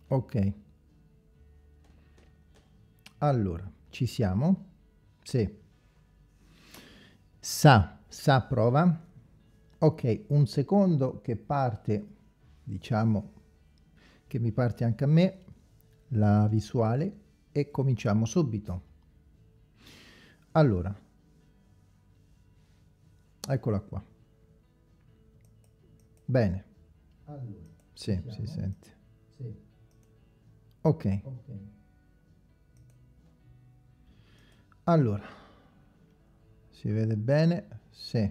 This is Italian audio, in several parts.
Ok, allora, ci siamo? Sì. Sa, prova. Ok, un secondo che parte, diciamo che mi parte anche a me, la visuale, e cominciamo subito. Allora, eccola qua. Bene. Allora, sì, si sente. Sì. Ok. Ok. Allora, si vede bene? Sì.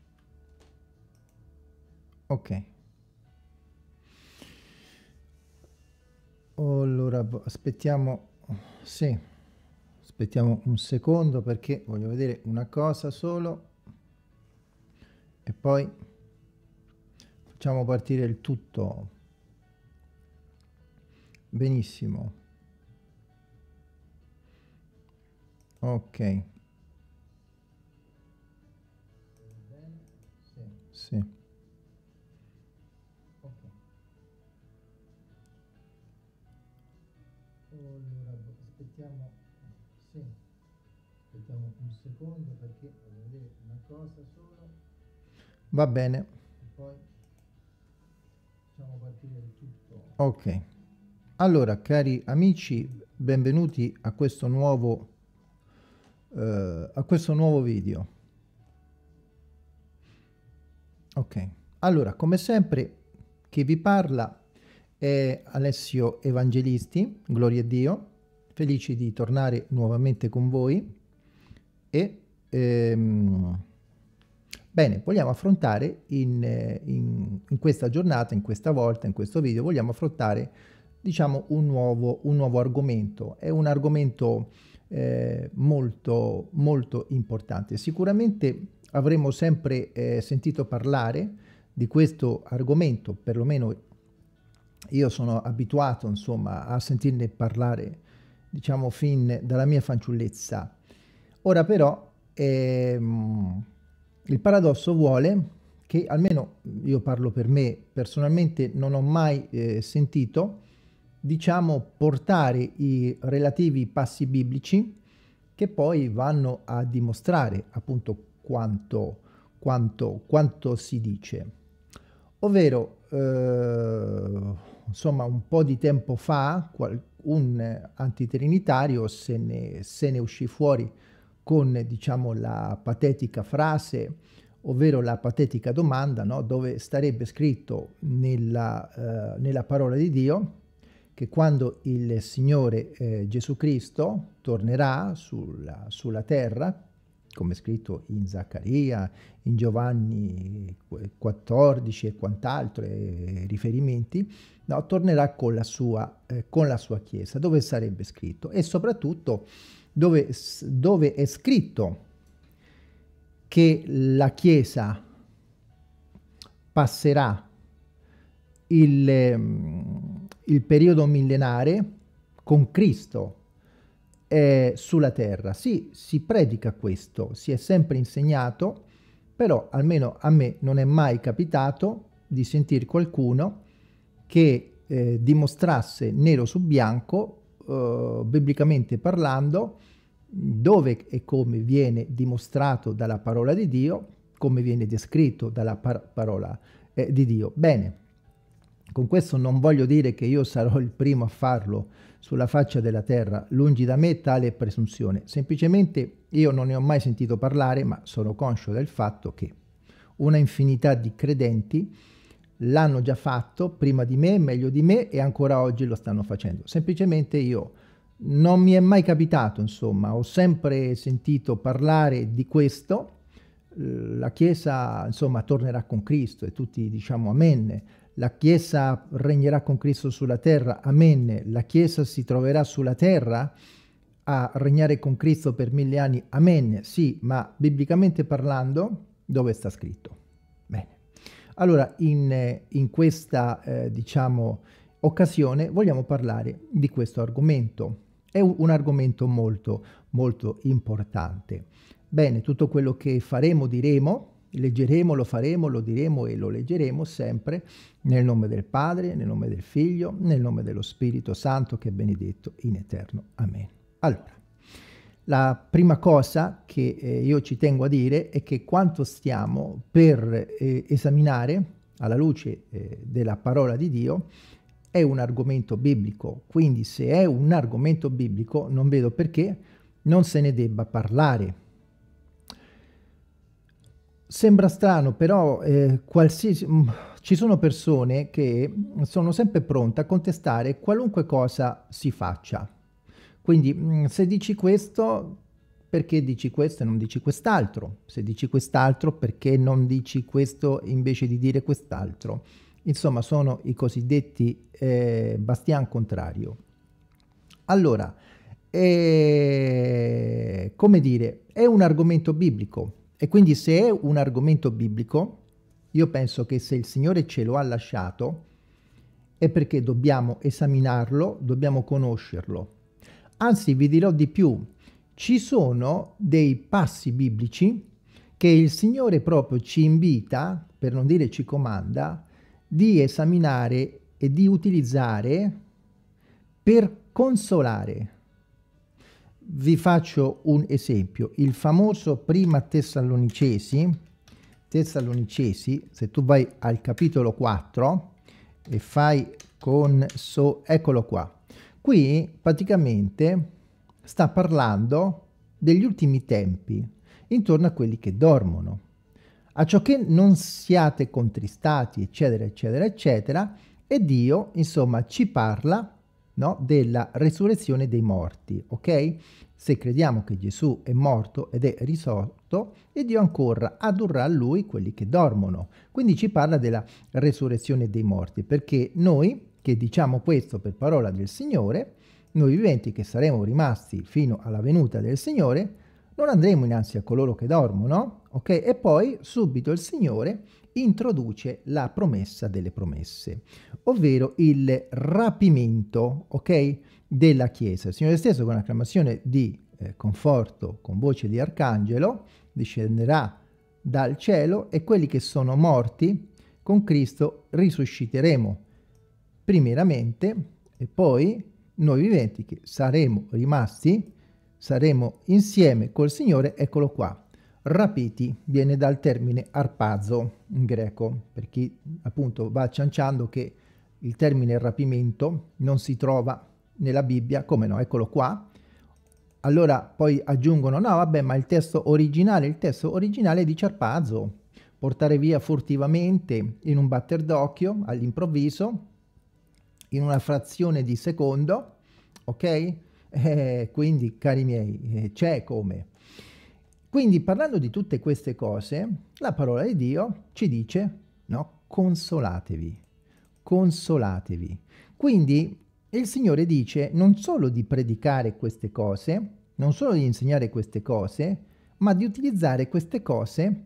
Ok. Allora, aspettiamo, sì, aspettiamo un secondo perché voglio vedere una cosa solo e poi facciamo partire il tutto. Benissimo. Ok. Sì. Ok. Allora, aspettiamo, sì, aspettiamo un secondo perché voglio vedere una cosa solo. Va bene. E poi facciamo partire il tutto. Ok. Allora, cari amici, benvenuti a questo nuovo video. Ok. Allora, come sempre, chi vi parla è Alessio Evangelisti, gloria a Dio, felici di tornare nuovamente con voi e bene, vogliamo affrontare in questa giornata, in questa volta, in questo video, vogliamo affrontare, diciamo, un nuovo argomento. È un argomento molto, molto importante. Sicuramente avremo sempre sentito parlare di questo argomento, perlomeno io sono abituato, insomma, a sentirne parlare, diciamo, fin dalla mia fanciullezza. Ora però il paradosso vuole che, almeno io parlo per me, personalmente non ho mai sentito, diciamo, portare i relativi passi biblici che poi vanno a dimostrare appunto quanto si dice. Ovvero, insomma, un po' di tempo fa un antitrinitario se ne uscì fuori con, diciamo, la patetica frase, ovvero la patetica domanda, no? Dove starebbe scritto nella parola di Dio che quando il Signore Gesù Cristo tornerà sulla terra, come è scritto in Zaccaria, in Giovanni 14 e quant'altro, riferimenti, no, tornerà con la sua Chiesa, dove sarebbe scritto, e soprattutto dove è scritto che la Chiesa passerà il periodo millenare con Cristo sulla terra. Sì, si predica questo, si è sempre insegnato, però almeno a me non è mai capitato di sentire qualcuno che dimostrasse nero su bianco, biblicamente parlando, dove e come viene dimostrato dalla parola di Dio, come viene descritto dalla parola di Dio. Bene, con questo non voglio dire che io sarò il primo a farlo sulla faccia della terra, lungi da me tale presunzione. Semplicemente io non ne ho mai sentito parlare, ma sono conscio del fatto che una infinità di credenti l'hanno già fatto prima di me, meglio di me, e ancora oggi lo stanno facendo. Semplicemente io non mi è mai capitato, insomma, ho sempre sentito parlare di questo, la Chiesa, insomma, tornerà con Cristo e tutti diciamo amen. La Chiesa regnerà con Cristo sulla terra, amen. La Chiesa si troverà sulla terra a regnare con Cristo per 1000 anni, amen. Sì, ma biblicamente parlando, dove sta scritto? Bene. Allora, in questa, diciamo, occasione vogliamo parlare di questo argomento. È un argomento molto, molto importante. Bene, tutto quello che faremo, diremo, leggeremo, lo faremo, lo diremo e lo leggeremo sempre nel nome del Padre, nel nome del Figlio, nel nome dello Spirito Santo, che è benedetto in eterno. Amen. Allora, la prima cosa che io ci tengo a dire è che quanto stiamo per esaminare alla luce della parola di Dio è un argomento biblico, quindi se è un argomento biblico non vedo perché non se ne debba parlare. Sembra strano, però ci sono persone che sono sempre pronte a contestare qualunque cosa si faccia. Quindi se dici questo, perché dici questo e non dici quest'altro? Se dici quest'altro, perché non dici questo invece di dire quest'altro? Insomma, sono i cosiddetti bastian contrario. Allora, come dire, è un argomento biblico. E quindi se è un argomento biblico, io penso che se il Signore ce lo ha lasciato è perché dobbiamo esaminarlo, dobbiamo conoscerlo. Anzi, vi dirò di più, ci sono dei passi biblici che il Signore proprio ci invita, per non dire ci comanda, di esaminare e di utilizzare per consolare. Vi faccio un esempio, il famoso prima Tessalonicesi, se tu vai al capitolo 4 e fai eccolo qua, qui praticamente sta parlando degli ultimi tempi, intorno a quelli che dormono, a ciò che non siate contristati, eccetera, eccetera, eccetera, e Dio, insomma, ci parla, no, della resurrezione dei morti, ok? Se crediamo che Gesù è morto ed è risorto, e Dio ancora addurrà a Lui quelli che dormono. Quindi ci parla della resurrezione dei morti, perché noi, che diciamo questo per parola del Signore, noi viventi che saremo rimasti fino alla venuta del Signore, non andremo innanzi a coloro che dormono, ok? E poi subito il Signore introduce la promessa delle promesse, ovvero il rapimento, ok, della Chiesa. Il Signore stesso, con acclamazione di conforto, con voce di arcangelo, discenderà dal cielo e quelli che sono morti con Cristo risusciteremo primeramente e poi noi viventi che saremo rimasti, saremo insieme col Signore, eccolo qua. Rapiti viene dal termine arpazo in greco, per chi appunto va cianciando che il termine rapimento non si trova nella Bibbia, come no, eccolo qua. Allora poi aggiungono, no vabbè, ma il testo originale dice arpazo, portare via furtivamente in un batter d'occhio, all'improvviso, in una frazione di secondo, ok? Quindi, cari miei, c'è come. Quindi, parlando di tutte queste cose, la parola di Dio ci dice, no? Consolatevi, consolatevi. Quindi, il Signore dice non solo di predicare queste cose, non solo di insegnare queste cose, ma di utilizzare queste cose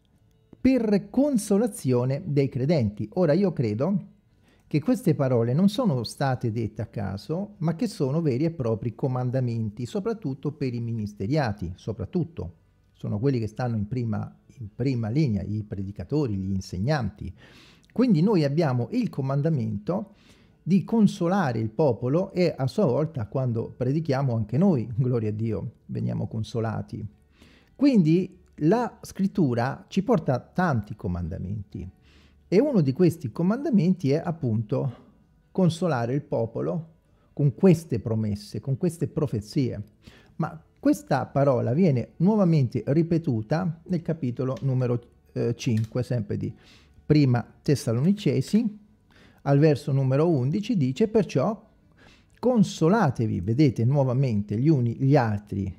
per consolazione dei credenti. Ora, io credo che queste parole non sono state dette a caso, ma che sono veri e propri comandamenti, soprattutto per i ministeriati, soprattutto. Sono quelli che stanno in prima linea, i predicatori, gli insegnanti. Quindi noi abbiamo il comandamento di consolare il popolo e a sua volta quando predichiamo anche noi, gloria a Dio, veniamo consolati. Quindi la scrittura ci porta tanti comandamenti. E uno di questi comandamenti è appunto consolare il popolo con queste promesse, con queste profezie. Ma questa parola viene nuovamente ripetuta nel capitolo numero 5, sempre di prima Tessalonicesi, al verso numero 11, dice perciò consolatevi, vedete nuovamente gli uni gli altri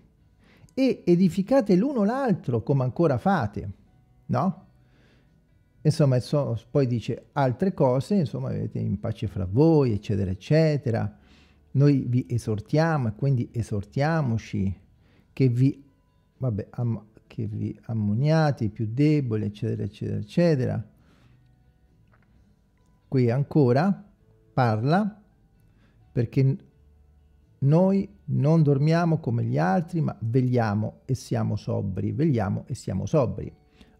e edificate l'uno l'altro come ancora fate, no? Insomma, poi dice altre cose, insomma, avete in pace fra voi, eccetera, eccetera. Noi vi esortiamo e quindi esortiamoci che vi, vabbè, che vi ammoniate i più deboli, eccetera, eccetera, eccetera. Qui ancora parla perché noi non dormiamo come gli altri, ma vegliamo e siamo sobri, vegliamo e siamo sobri.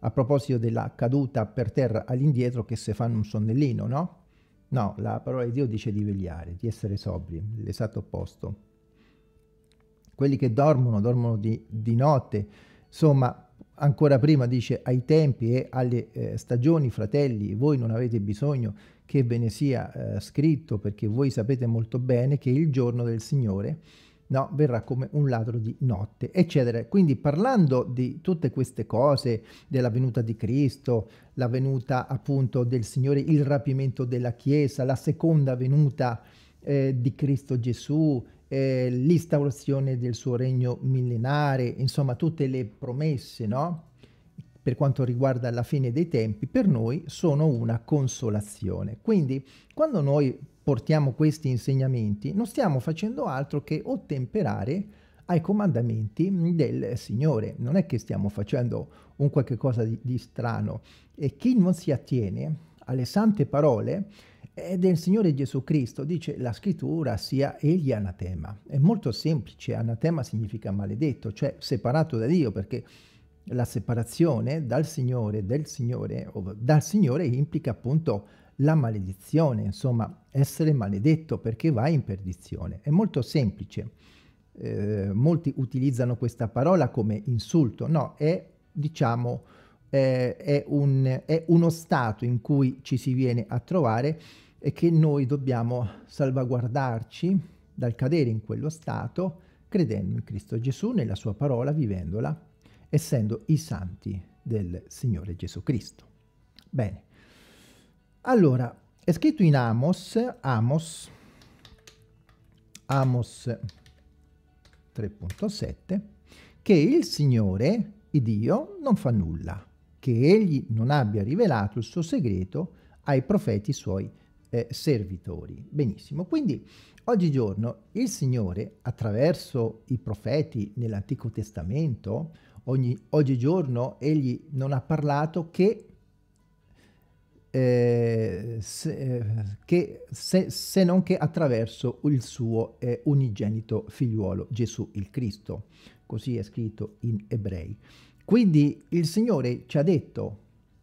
a proposito della caduta per terra all'indietro che se fanno un sonnellino, no? No, la parola di Dio dice di vegliare, di essere sobri, l'esatto opposto. Quelli che dormono, dormono di notte, insomma, ancora prima dice ai tempi e alle stagioni, fratelli, voi non avete bisogno che ve ne sia scritto, perché voi sapete molto bene che il giorno del Signore, no, verrà come un ladro di notte, eccetera. Quindi parlando di tutte queste cose, della venuta di Cristo, la venuta appunto del Signore, il rapimento della Chiesa, la seconda venuta di Cristo Gesù, l'instaurazione del suo regno millenare, insomma tutte le promesse, no? Per quanto riguarda la fine dei tempi, per noi sono una consolazione. Quindi quando noi portiamo questi insegnamenti non stiamo facendo altro che ottemperare ai comandamenti del Signore. Non è che stiamo facendo un qualche cosa di strano. E chi non si attiene alle sante parole del Signore Gesù Cristo, dice la scrittura, sia egli anatema. È molto semplice, anatema significa maledetto, cioè separato da Dio, perché la separazione dal Signore, del Signore o dal Signore implica appunto la maledizione, insomma essere maledetto perché va in perdizione. È molto semplice. Molti utilizzano questa parola come insulto, no, è diciamo è uno stato in cui ci si viene a trovare e che noi dobbiamo salvaguardarci dal cadere in quello stato, credendo in Cristo Gesù, nella sua parola, vivendola, essendo i santi del Signore Gesù Cristo. Bene, allora, è scritto in Amos 3.7, che il Signore, il Dio, non fa nulla, che egli non abbia rivelato il suo segreto ai profeti suoi servitori. Benissimo, quindi oggigiorno il Signore, attraverso i profeti nell'Antico Testamento, oggigiorno egli non ha parlato che se non che attraverso il suo unigenito figliuolo Gesù il Cristo, così è scritto in Ebrei. Quindi il Signore ci ha detto,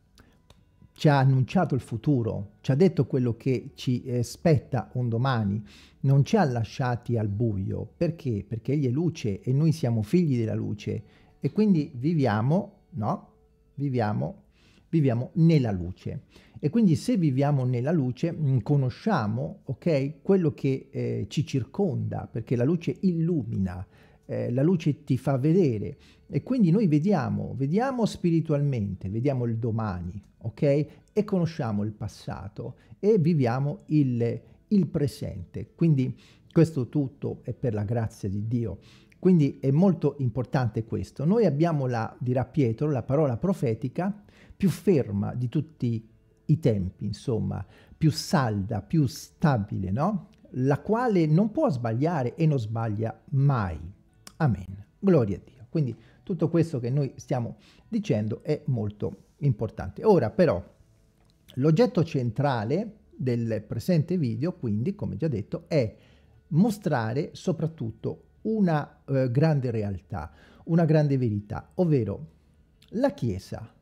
ci ha annunciato il futuro, ci ha detto quello che ci spetta un domani, non ci ha lasciati al buio. Perché? Perché Egli è luce e noi siamo figli della luce e quindi viviamo, no? Viviamo nella luce. E quindi se viviamo nella luce conosciamo, ok, quello che ci circonda, perché la luce illumina, la luce ti fa vedere e quindi noi vediamo spiritualmente, vediamo il domani, ok? E conosciamo il passato e viviamo il presente. Quindi questo tutto è per la grazia di Dio. Quindi è molto importante questo. Noi abbiamo dirà Pietro, la parola profetica più ferma di tutti i tempi, insomma, più salda, più stabile, no? La quale non può sbagliare e non sbaglia mai. Amen. Gloria a Dio. Quindi tutto questo che noi stiamo dicendo è molto importante. Ora però l'oggetto centrale del presente video, quindi, come già detto, è mostrare soprattutto una grande realtà, una grande verità, ovvero la Chiesa.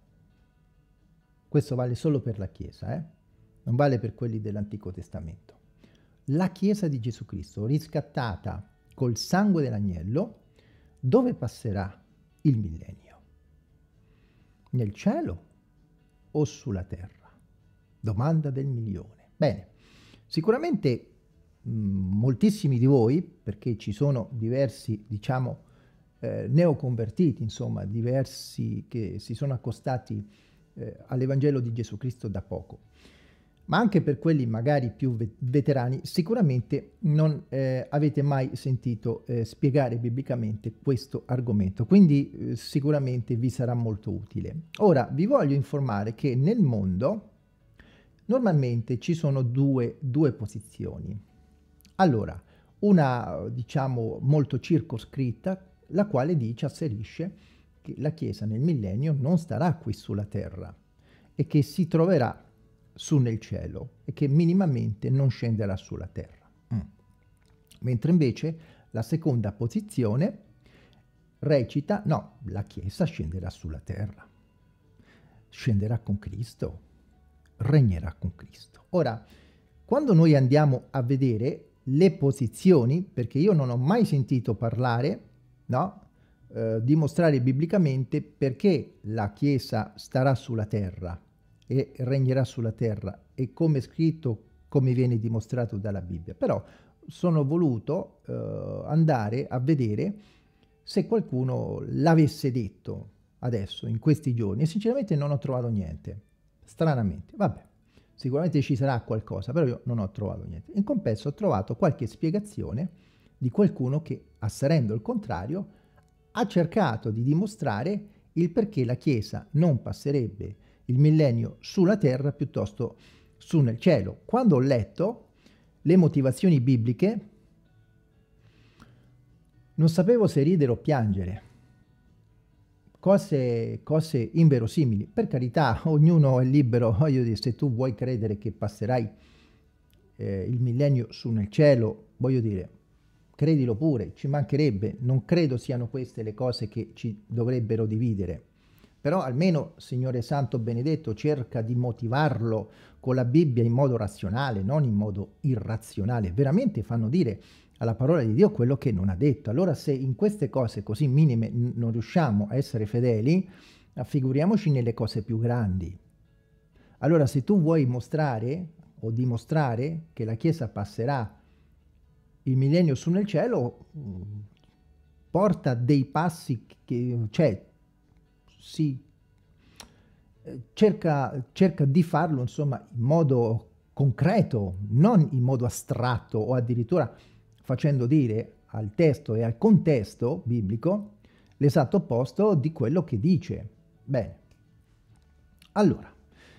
Questo vale solo per la Chiesa, non vale per quelli dell'Antico Testamento. La Chiesa di Gesù Cristo, riscattata col sangue dell'agnello, dove passerà il millennio? Nel cielo o sulla terra? Domanda del milione. Bene, sicuramente moltissimi di voi, perché ci sono diversi, diciamo, neoconvertiti, insomma, diversi che si sono accostati all'Evangelo di Gesù Cristo da poco, ma anche per quelli magari più veterani, sicuramente non avete mai sentito spiegare biblicamente questo argomento, quindi sicuramente vi sarà molto utile. Ora vi voglio informare che nel mondo normalmente ci sono due posizioni. Allora, una diciamo molto circoscritta, la quale asserisce che la Chiesa nel millennio non starà qui sulla terra e che si troverà su nel cielo e che minimamente non scenderà sulla terra. Mentre invece la seconda posizione recita no, la Chiesa scenderà sulla terra. scenderà con Cristo, regnerà con Cristo. Ora, quando noi andiamo a vedere le posizioni, perché io non ho mai sentito parlare, no? Dimostrare biblicamente perché la Chiesa starà sulla terra e regnerà sulla terra e come è scritto, come viene dimostrato dalla Bibbia. Però sono voluto andare a vedere se qualcuno l'avesse detto adesso, in questi giorni, e sinceramente non ho trovato niente, stranamente. Vabbè, sicuramente ci sarà qualcosa, però io non ho trovato niente. In compenso ho trovato qualche spiegazione di qualcuno che, asserendo il contrario, ha cercato di dimostrare il perché la Chiesa non passerebbe il millennio sulla terra piuttosto su nel cielo. Quando ho letto le motivazioni bibliche, non sapevo se ridere o piangere. Cose inverosimili. Per carità, ognuno è libero, voglio dire, se tu vuoi credere che passerai il millennio su nel cielo, voglio dire, credilo pure, ci mancherebbe. Non credo siano queste le cose che ci dovrebbero dividere. Però almeno, Signore Santo Benedetto, cerca di motivarlo con la Bibbia in modo razionale, non in modo irrazionale. Veramente fanno dire alla parola di Dio quello che non ha detto. Allora se in queste cose così minime non riusciamo a essere fedeli, figuriamoci nelle cose più grandi. Allora se tu vuoi mostrare o dimostrare che la Chiesa passerà il millennio su nel cielo, porta dei passi che, cioè, si cerca di farlo, insomma, in modo concreto, non in modo astratto o addirittura facendo dire al testo e al contesto biblico l'esatto opposto di quello che dice. Bene, allora,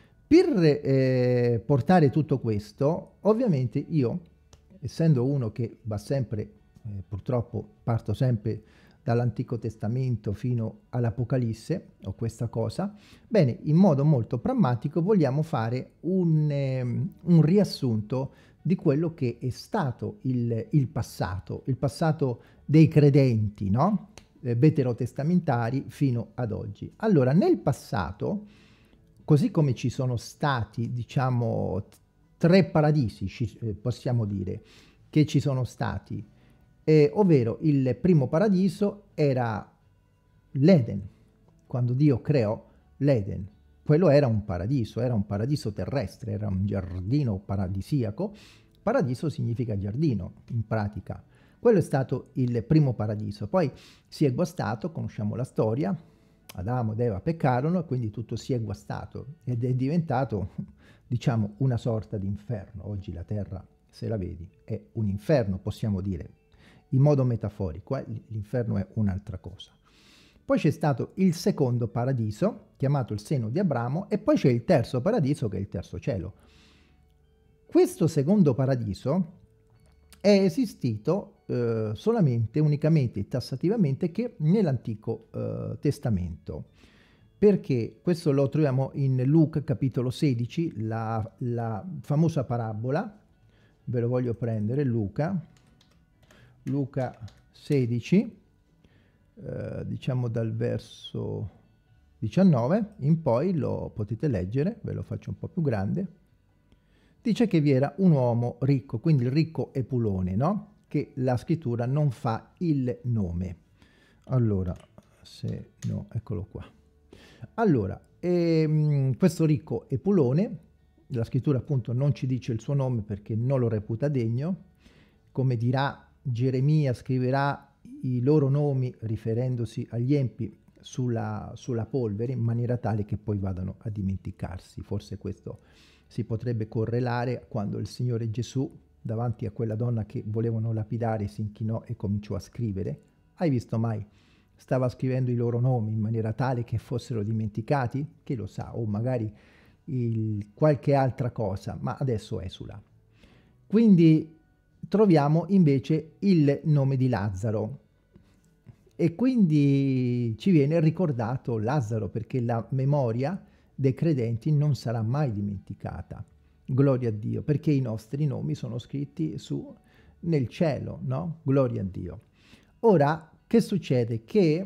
per portare tutto questo, ovviamente io, essendo uno che va sempre, purtroppo parto sempre dall'Antico Testamento fino all'Apocalisse, ho questa cosa, bene, in modo molto pragmatico vogliamo fare un riassunto di quello che è stato il passato dei credenti, no? Veterotestamentari fino ad oggi. Allora, nel passato, così come ci sono stati, diciamo, tre paradisi, possiamo dire, che ci sono stati, ovvero il primo paradiso era l'Eden, quando Dio creò l'Eden. Quello era un paradiso terrestre, era un giardino paradisiaco. Paradiso significa giardino, in pratica. Quello è stato il primo paradiso. Poi si è guastato, conosciamo la storia, Adamo ed Eva peccarono e quindi tutto si è guastato ed è diventato, diciamo, una sorta di inferno. Oggi la terra, se la vedi, è un inferno, possiamo dire, in modo metaforico. L'inferno è un'altra cosa. Poi c'è stato il secondo paradiso, chiamato il seno di Abramo, e poi c'è il terzo paradiso, che è il terzo cielo. Questo secondo paradiso è esistito solamente, unicamente e tassativamente che nell'Antico Testamento. Perché questo lo troviamo in Luca capitolo 16, la famosa parabola, ve lo voglio prendere, Luca 16, diciamo dal verso 19 in poi, lo potete leggere, ve lo faccio un po' più grande. Dice che vi era un uomo ricco, quindi il ricco Epulone, no? Che la scrittura non fa il nome. Allora, se no, eccolo qua. Allora, questo ricco Epulone, la scrittura appunto non ci dice il suo nome perché non lo reputa degno, come dirà Geremia, scriverà i loro nomi riferendosi agli empi sulla polvere in maniera tale che poi vadano a dimenticarsi. Forse questo si potrebbe correlare quando il Signore Gesù, davanti a quella donna che volevano lapidare, si inchinò e cominciò a scrivere. Hai visto mai? Stava scrivendo i loro nomi in maniera tale che fossero dimenticati? Chi lo sa, o magari qualche altra cosa, ma adesso esula. Quindi troviamo invece il nome di Lazzaro e quindi ci viene ricordato Lazzaro perché la memoria dei credenti non sarà mai dimenticata. Gloria a Dio, perché i nostri nomi sono scritti nel cielo, no? Gloria a Dio. Ora, che succede? Che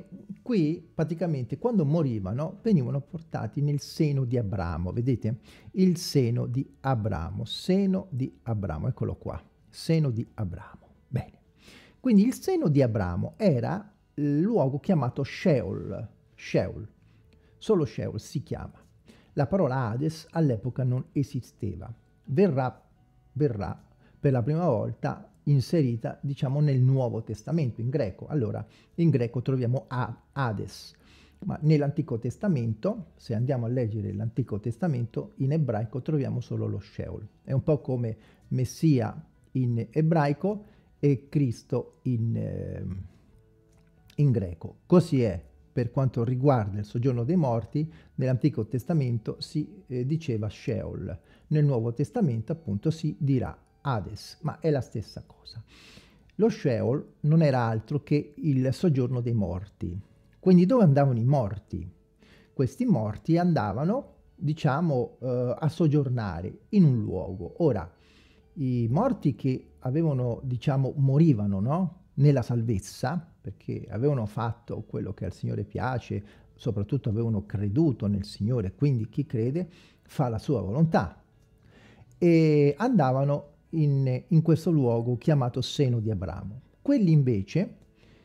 qui praticamente quando morivano venivano portati nel seno di Abramo, vedete? Il seno di Abramo, eccolo qua, seno di Abramo. Bene, quindi il seno di Abramo era il luogo chiamato Sheol, solo Sheol si chiama. La parola Hades all'epoca non esisteva, verrà per la prima volta inserita, diciamo, nel Nuovo Testamento, in greco. Allora, in greco troviamo Hades, ma nell'Antico Testamento, se andiamo a leggere l'Antico Testamento, in ebraico troviamo solo lo Sheol. È un po' come Messia in ebraico e Cristo in greco. Così è per quanto riguarda il soggiorno dei morti. Nell'Antico Testamento si diceva Sheol, nel Nuovo Testamento appunto si dirà Hades, ma è la stessa cosa. Lo Sheol non era altro che il soggiorno dei morti. Quindi dove andavano i morti? Questi morti andavano, diciamo, a soggiornare in un luogo. Ora, i morti che avevano, diciamo, morivano, no? Nella salvezza, perché avevano fatto quello che al Signore piace, soprattutto avevano creduto nel Signore, quindi chi crede fa la sua volontà, e andavano in questo luogo chiamato seno di Abramo. Quelli invece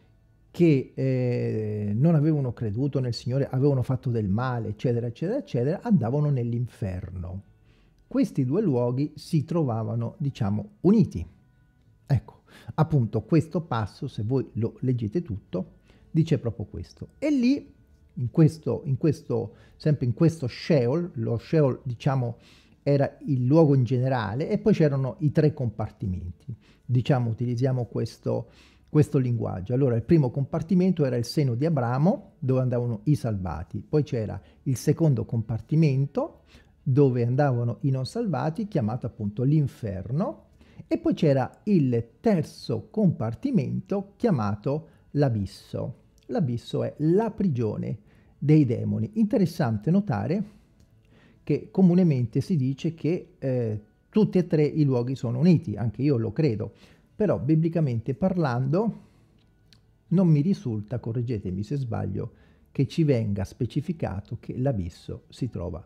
che non avevano creduto nel Signore, avevano fatto del male, eccetera, eccetera, eccetera, andavano nell'inferno. Questi due luoghi si trovavano, diciamo, uniti. Ecco, appunto questo passo, se voi lo leggete tutto, dice proprio questo. E lì, sempre in questo Sheol, lo Sheol, diciamo, era il luogo in generale, e poi c'erano i tre compartimenti. Diciamo, utilizziamo questo linguaggio. Allora, il primo compartimento era il seno di Abramo, dove andavano i salvati. Poi c'era il secondo compartimento, dove andavano i non salvati, chiamato appunto l'inferno, e poi c'era il terzo compartimento chiamato l'abisso. L'abisso è la prigione dei demoni. Interessante notare che comunemente si dice che tutti e tre i luoghi sono uniti, anche io lo credo, però biblicamente parlando non mi risulta, correggetemi se sbaglio, che ci venga specificato che l'abisso si trova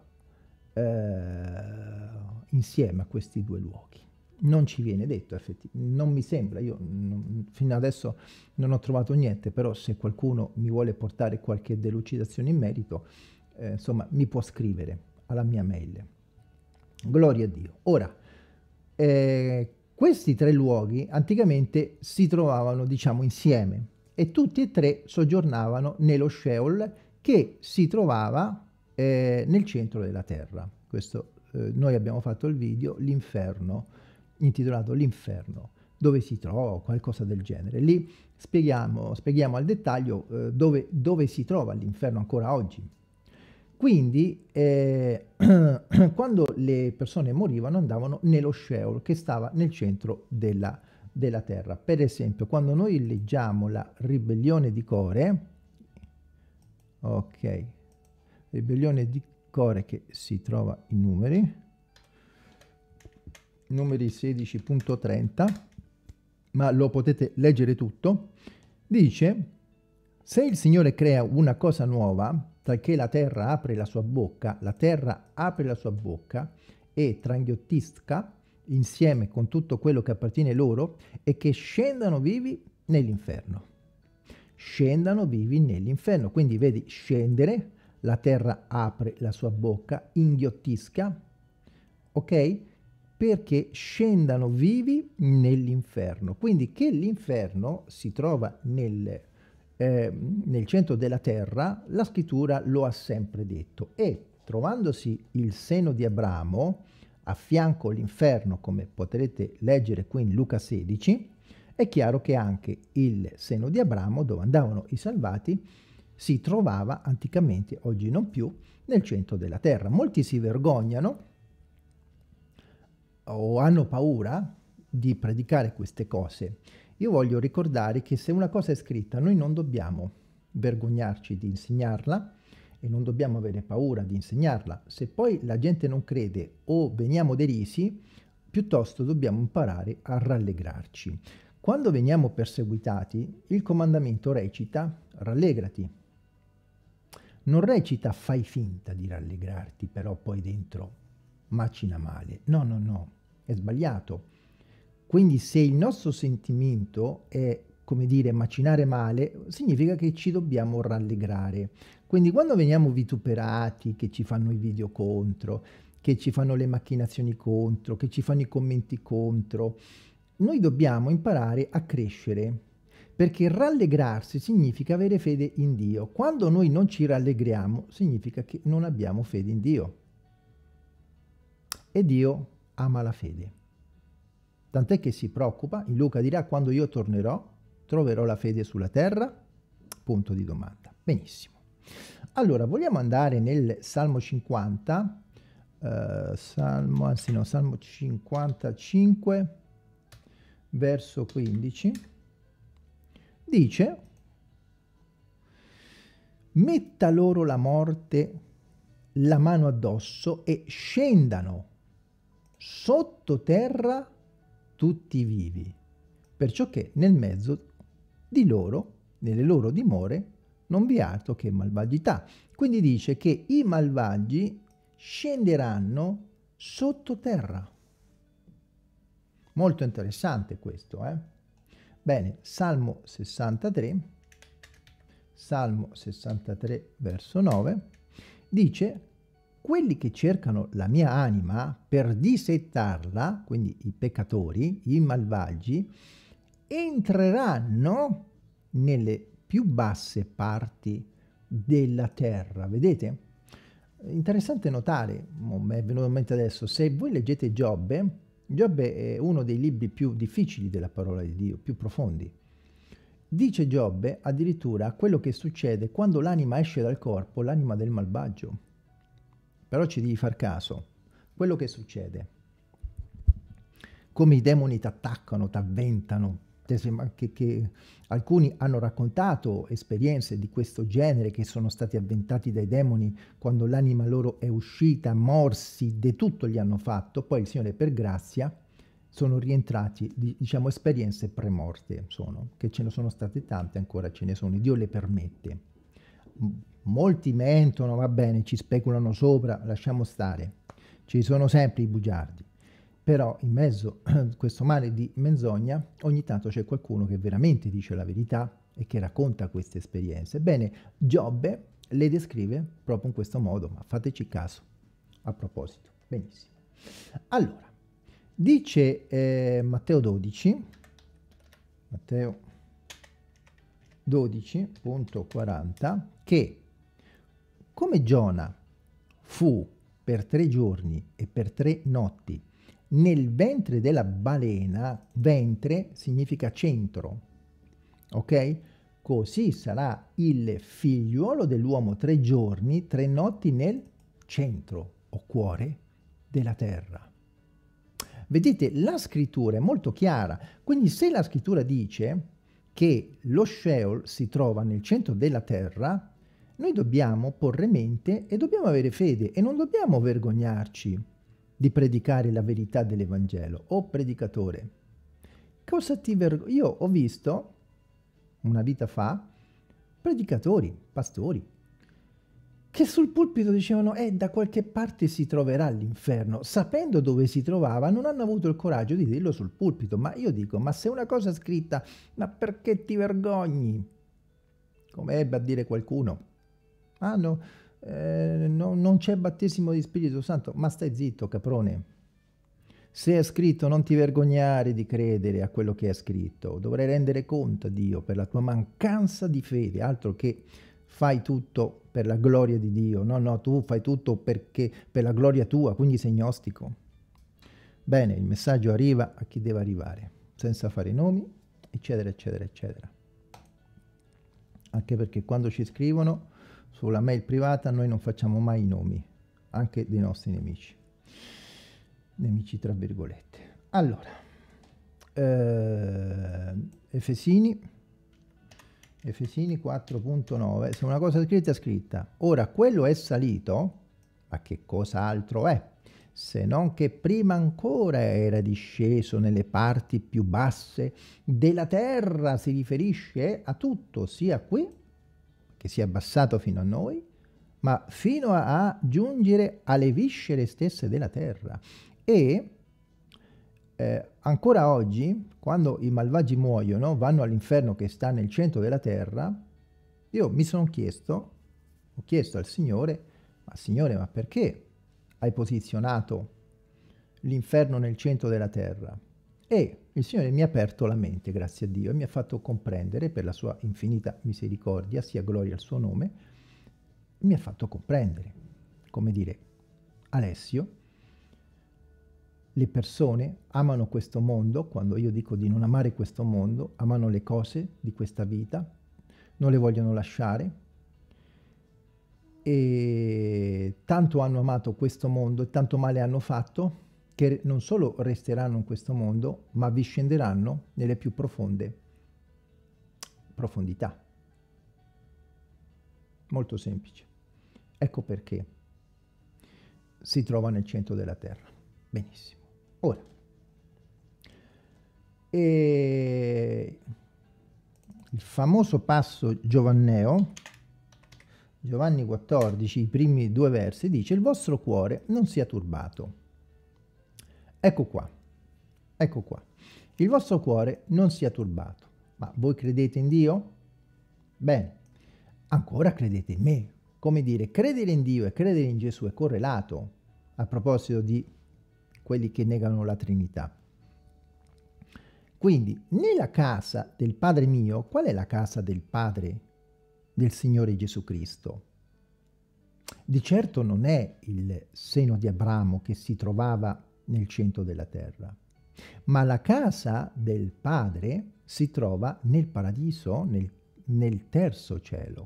insieme a questi due luoghi. Non ci viene detto, effettivamente, non mi sembra, io fino adesso non ho trovato niente, però se qualcuno mi vuole portare qualche delucidazione in merito, insomma, mi può scrivere alla mia mail. Gloria a Dio. Ora, questi tre luoghi anticamente si trovavano, diciamo, insieme, e tutti e tre soggiornavano nello Sheol, che si trovava nel centro della terra. Questo, noi abbiamo fatto il video, l'inferno, intitolato L'inferno, dove si trova, qualcosa del genere. Lì spieghiamo al dettaglio dove si trova l'inferno ancora oggi. Quindi quando le persone morivano andavano nello Sheol, che stava nel centro della terra. Per esempio, quando noi leggiamo la ribellione di Core, ok, ribellione di Core, che si trova in numeri 16.30, ma lo potete leggere tutto, dice: se il Signore crea una cosa nuova, talché la terra apre la sua bocca e tranghiottisca insieme con tutto quello che appartiene loro, e che scendano vivi nell'inferno. Scendano vivi nell'inferno. Quindi vedi, scendere, la terra apre la sua bocca, inghiottisca, ok? Perché scendano vivi nell'inferno. Quindi che l'inferno si trova nel centro della terra, la scrittura lo ha sempre detto, e trovandosi il seno di Abramo a fianco l'inferno, come potrete leggere qui in Luca 16, è chiaro che anche il seno di Abramo, dove andavano i salvati, si trovava anticamente, oggi non più, nel centro della terra. Molti si vergognano o hanno paura di predicare queste cose. Io voglio ricordare che se una cosa è scritta, noi non dobbiamo vergognarci di insegnarla e non dobbiamo avere paura di insegnarla. Se poi la gente non crede o veniamo derisi, piuttosto dobbiamo imparare a rallegrarci. Quando veniamo perseguitati, il comandamento recita: rallegrati, non recita fai finta di rallegrarti, però poi dentro macina male. No, no, no, è sbagliato. Quindi se il nostro sentimento è, come dire, macinare male, significa che ci dobbiamo rallegrare. Quindi quando veniamo vituperati, che ci fanno i video contro, che ci fanno le macchinazioni contro, che ci fanno i commenti contro, noi dobbiamo imparare a crescere, perché rallegrarsi significa avere fede in Dio. Quando noi non ci rallegriamo, significa che non abbiamo fede in Dio. E Dio ama la fede. Tant'è che si preoccupa, in Luca dirà, quando io tornerò, troverò la fede sulla terra? Punto di domanda. Benissimo. Allora, vogliamo andare nel Salmo 50, Salmo 55, verso 15, dice, metta loro la morte la mano addosso e scendano sottoterra tutti vivi, perciò che nel mezzo di loro, nelle loro dimore, non vi è altro che malvagità. Quindi dice che i malvagi scenderanno sottoterra. Molto interessante questo, eh? Bene, Salmo 63, verso 9, dice, quelli che cercano la mia anima per dissettarla, quindi i peccatori, i malvagi, entreranno nelle più basse parti della terra. Vedete? Interessante notare, mi è venuto in mente adesso, se voi leggete Giobbe, Giobbe è uno dei libri più difficili della parola di Dio, più profondi. Dice Giobbe addirittura quello che succede quando l'anima esce dal corpo, l'anima del malvagio. Però ci devi far caso, quello che succede, come i demoni ti attaccano, ti avventano, che alcuni hanno raccontato esperienze di questo genere che sono stati avventati dai demoni quando l'anima loro è uscita, morsi, di tutto gli hanno fatto, poi il Signore per grazia sono rientrati, diciamo, esperienze premorte sono, che ce ne sono state tante, ancora ce ne sono, Dio le permette. Molti mentono, va bene, ci speculano sopra, lasciamo stare, ci sono sempre i bugiardi, però in mezzo a questo mare di menzogna ogni tanto c'è qualcuno che veramente dice la verità e che racconta queste esperienze. Bene, Giobbe le descrive proprio in questo modo, ma fateci caso a proposito. Benissimo. Allora, dice Matteo 12, Matteo 12.40, che come Giona fu per 3 giorni e per 3 notti nel ventre della balena, ventre significa centro, ok? Così sarà il figliuolo dell'uomo 3 giorni, 3 notti nel centro o cuore della terra. Vedete, la scrittura è molto chiara, quindi se la scrittura dice che lo Sheol si trova nel centro della terra, noi dobbiamo porre mente e dobbiamo avere fede e non dobbiamo vergognarci di predicare la verità dell'Evangelo. Oh predicatore, cosa ti vergogni? Io ho visto, una vita fa, predicatori, pastori, che sul pulpito dicevano da qualche parte si troverà l'inferno, sapendo dove si trovava, non hanno avuto il coraggio di dirlo sul pulpito. Ma io dico, ma se una cosa è scritta, ma perché ti vergogni? Come ebbe a dire qualcuno. Ah no, non c'è battesimo di Spirito Santo, ma stai zitto, caprone. Se è scritto non ti vergognare di credere a quello che è scritto, dovrai rendere conto a Dio per la tua mancanza di fede, altro che fai tutto per la gloria di Dio. No, no, tu fai tutto perché per la gloria tua, quindi sei gnostico. Bene, il messaggio arriva a chi deve arrivare, senza fare nomi, eccetera, eccetera, eccetera. Anche perché quando ci scrivono sulla mail privata noi non facciamo mai i nomi, anche dei nostri nemici. Nemici tra virgolette. Allora, Efesini 4.9, se una cosa scritta è scritta. Ora quello è salito, ma che cosa altro è? Se non che prima ancora era disceso nelle parti più basse della terra, si riferisce a tutto, sia qui, che si è abbassato fino a noi, ma fino a giungere alle viscere stesse della terra. E ancora oggi, quando i malvagi muoiono, vanno all'inferno che sta nel centro della terra, io mi sono chiesto, ho chiesto al Signore, ma perché hai posizionato l'inferno nel centro della terra? E il Signore mi ha aperto la mente, grazie a Dio, e mi ha fatto comprendere, per la sua infinita misericordia, sia gloria al suo nome, mi ha fatto comprendere, come dire, Alessio, le persone amano questo mondo, quando io dico di non amare questo mondo, amano le cose di questa vita, non le vogliono lasciare, e tanto hanno amato questo mondo e tanto male hanno fatto che non solo resteranno in questo mondo, ma vi scenderanno nelle più profonde profondità. Molto semplice. Ecco perché si trova nel centro della terra. Benissimo. Ora, il famoso passo giovanneo, Giovanni 14, i primi 2 versi, dice: il vostro cuore non sia turbato. Ecco qua, ecco qua. Il vostro cuore non sia turbato. Ma voi credete in Dio? Bene, ancora credete in me. Come dire, credere in Dio e credere in Gesù è correlato, a proposito di quelli che negano la Trinità. Quindi, nella casa del Padre mio, qual è la casa del Padre del Signore Gesù Cristo? Di certo non è il seno di Abramo che si trovava nel centro della terra, ma la casa del Padre si trova nel paradiso, nel terzo cielo.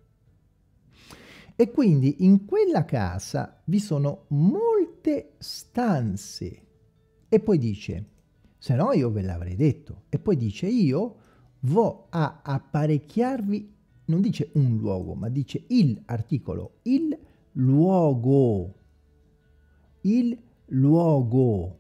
E quindi in quella casa vi sono molte stanze. E poi dice, se no io ve l'avrei detto. E poi dice, io vo a apparecchiarvi, non dice un luogo, ma dice il articolo, il luogo. Il luogo.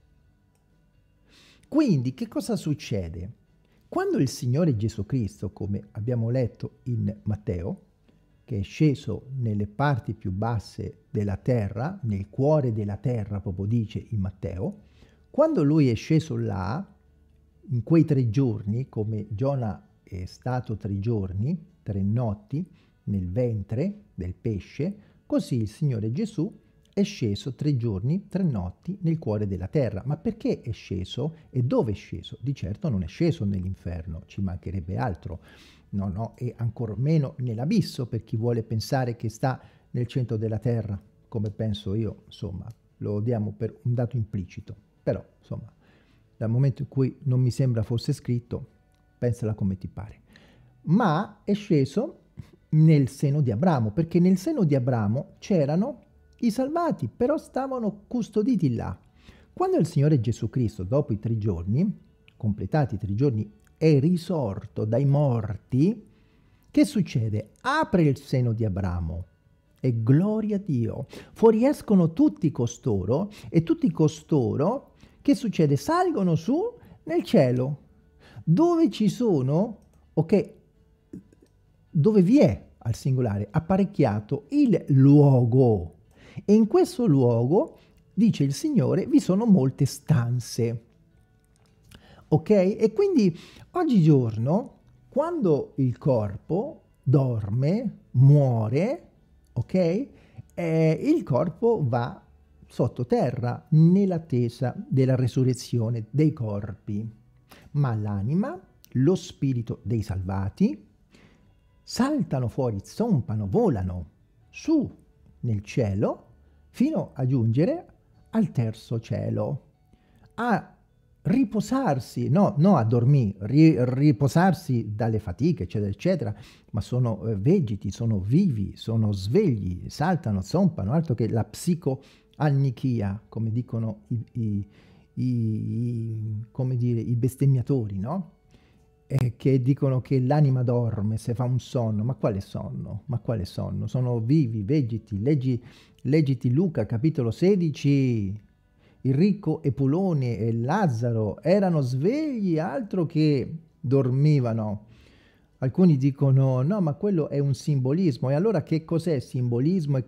Quindi che cosa succede? Quando il Signore Gesù Cristo, come abbiamo letto in Matteo, che è sceso nelle parti più basse della terra, nel cuore della terra, proprio dice in Matteo, quando lui è sceso là, in quei 3 giorni, come Giona è stato 3 giorni, 3 notti, nel ventre del pesce, così il Signore Gesù è sceso 3 giorni, 3 notti nel cuore della terra. Ma perché è sceso e dove è sceso? Di certo non è sceso nell'inferno, ci mancherebbe altro. No, e ancor meno nell'abisso, per chi vuole pensare che sta nel centro della terra, come penso io, insomma, lo diamo per un dato implicito. Però, insomma, dal momento in cui non mi sembra fosse scritto, pensala come ti pare. Ma è sceso nel seno di Abramo, perché nel seno di Abramo c'erano i salvati, però stavano custoditi là. Quando il Signore Gesù Cristo, dopo i 3 giorni, completati i 3 giorni, è risorto dai morti, che succede? Apre il seno di Abramo e gloria a Dio. Fuoriescono tutti costoro e tutti costoro, che succede? Salgono su nel cielo, dove ci sono, ok, dove vi è, al singolare, apparecchiato il luogo. E in questo luogo, dice il Signore, vi sono molte stanze. Ok? E quindi oggigiorno, quando il corpo dorme, muore, ok? Il corpo va sottoterra nell'attesa della resurrezione dei corpi, ma l'anima, lo spirito dei salvati, saltano fuori, zompano, volano su nel cielo fino a giungere al terzo cielo, a riposarsi, no a dormire, riposarsi dalle fatiche, eccetera, eccetera, ma sono vegeti, sono vivi, sono svegli, saltano, zompano, altro che la psicoannichia, come dicono come dire, i bestemmiatori, no? Che dicono che l'anima dorme se fa un sonno. Ma quale sonno? Ma quale sonno? Sono vivi, vegeti. Leggiti Luca, capitolo 16. Il ricco Epulone e Lazzaro erano svegli, altro che dormivano. Alcuni dicono, no, ma quello è un simbolismo. E allora che cos'è simbolismo?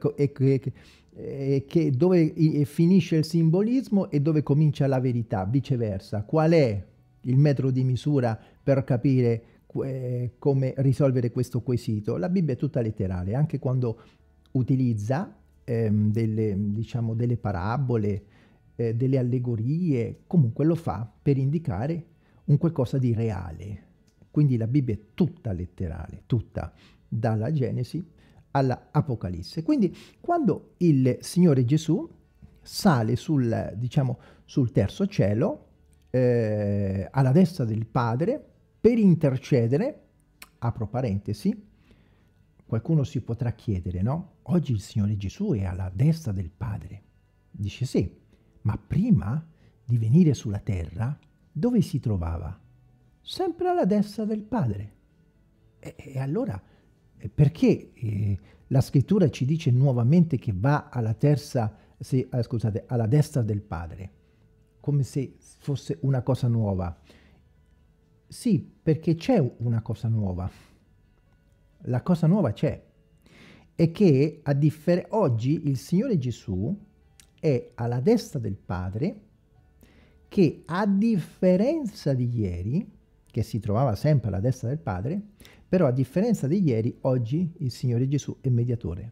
Dove finisce il simbolismo e dove comincia la verità? Viceversa. Qual è il metro di misura per capire come risolvere questo quesito? La Bibbia è tutta letterale, anche quando utilizza diciamo, delle parabole, delle allegorie, comunque lo fa per indicare un qualcosa di reale. Quindi la Bibbia è tutta letterale, tutta, dalla Genesi alla Apocalisse. Quindi quando il Signore Gesù sale sul, diciamo, sul terzo cielo, alla destra del Padre, per intercedere, apro parentesi, qualcuno si potrà chiedere, no? Oggi il Signore Gesù è alla destra del Padre. Dice sì, ma prima di venire sulla terra, dove si trovava? Sempre alla destra del Padre. E allora, perché la scrittura ci dice nuovamente che va alla terza, scusate, alla destra del Padre? Come se fosse una cosa nuova. Sì, perché c'è una cosa nuova. La cosa nuova c'è. È che oggi il Signore Gesù è alla destra del Padre, che a differenza di ieri, che si trovava sempre alla destra del Padre, però a differenza di ieri, oggi il Signore Gesù è mediatore.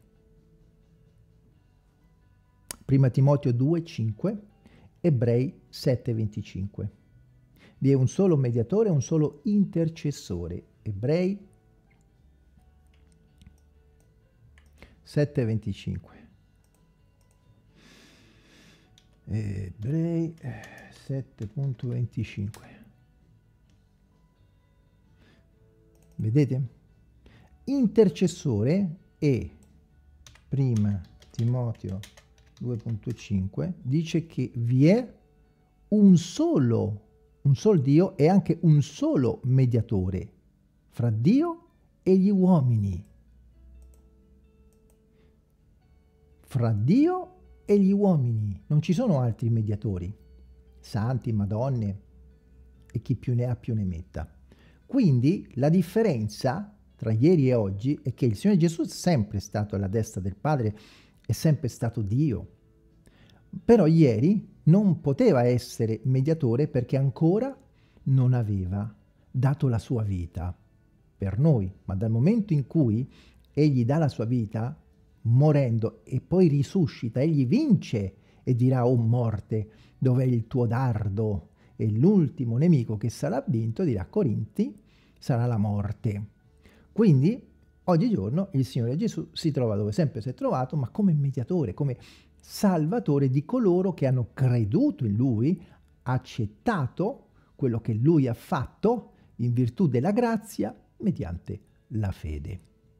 Prima Timoteo 2,5, Ebrei 7,25. Vi è un solo mediatore, un solo intercessore. Ebrei 7,25. Ebrei 7,25. Vedete? Intercessore e prima Timoteo 2,5 dice che vi è un solo Dio e anche un solo mediatore fra Dio e gli uomini. Fra Dio e gli uomini. Non ci sono altri mediatori, santi, madonne e chi più ne ha più ne metta. Quindi la differenza tra ieri e oggi è che il Signore Gesù è sempre stato alla destra del Padre, è sempre stato Dio. Però ieri non poteva essere mediatore perché ancora non aveva dato la sua vita per noi. Ma dal momento in cui egli dà la sua vita, morendo, e poi risuscita, egli vince e dirà: "Oh morte, dov'è il tuo dardo?" E l'ultimo nemico che sarà vinto, dirà Corinti, sarà la morte. Quindi oggigiorno il Signore Gesù si trova dove sempre si è trovato, ma come mediatore, come salvatore di coloro che hanno creduto in Lui, accettato quello che Lui ha fatto in virtù della grazia mediante la fede.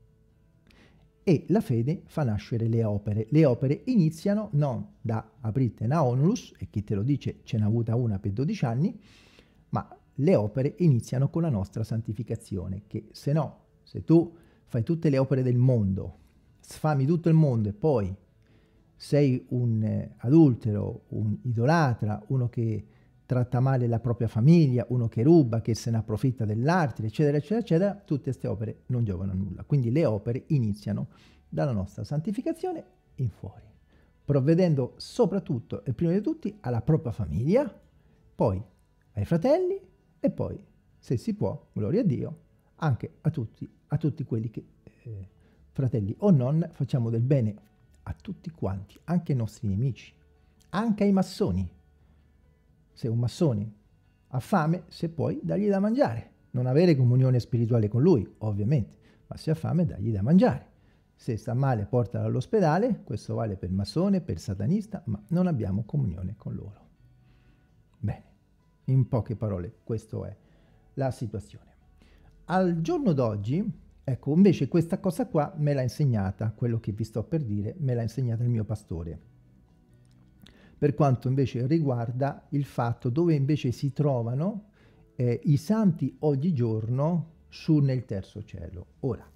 E la fede fa nascere le opere. Le opere iniziano non da aprite naonulus, e chi te lo dice ce n'ha avuta una per 12 anni, ma le opere iniziano con la nostra santificazione, che se no, se tu fai tutte le opere del mondo, sfami tutto il mondo e poi sei un adultero, un idolatra, uno che tratta male la propria famiglia, uno che ruba, che se ne approfitta dell'arte, eccetera, eccetera, eccetera, tutte queste opere non giovano a nulla. Quindi le opere iniziano dalla nostra santificazione in fuori, provvedendo soprattutto e prima di tutti alla propria famiglia, poi ai fratelli e poi, se si può, gloria a Dio, anche a tutti quelli che, fratelli o non, facciamo del bene a tutti quanti, anche ai nostri nemici, anche ai massoni. Se un massone ha fame, se puoi, dagli da mangiare. Non avere comunione spirituale con lui, ovviamente, ma se ha fame, dagli da mangiare. Se sta male, portalo all'ospedale. Questo vale per il massone, per il satanista, ma non abbiamo comunione con loro. Bene, in poche parole, questa è la situazione. Al giorno d'oggi, ecco, invece questa cosa qua me l'ha insegnata, quello che vi sto per dire, me l'ha insegnata il mio pastore. Per quanto invece riguarda il fatto dove invece si trovano i santi oggigiorno nel terzo cielo. Ora,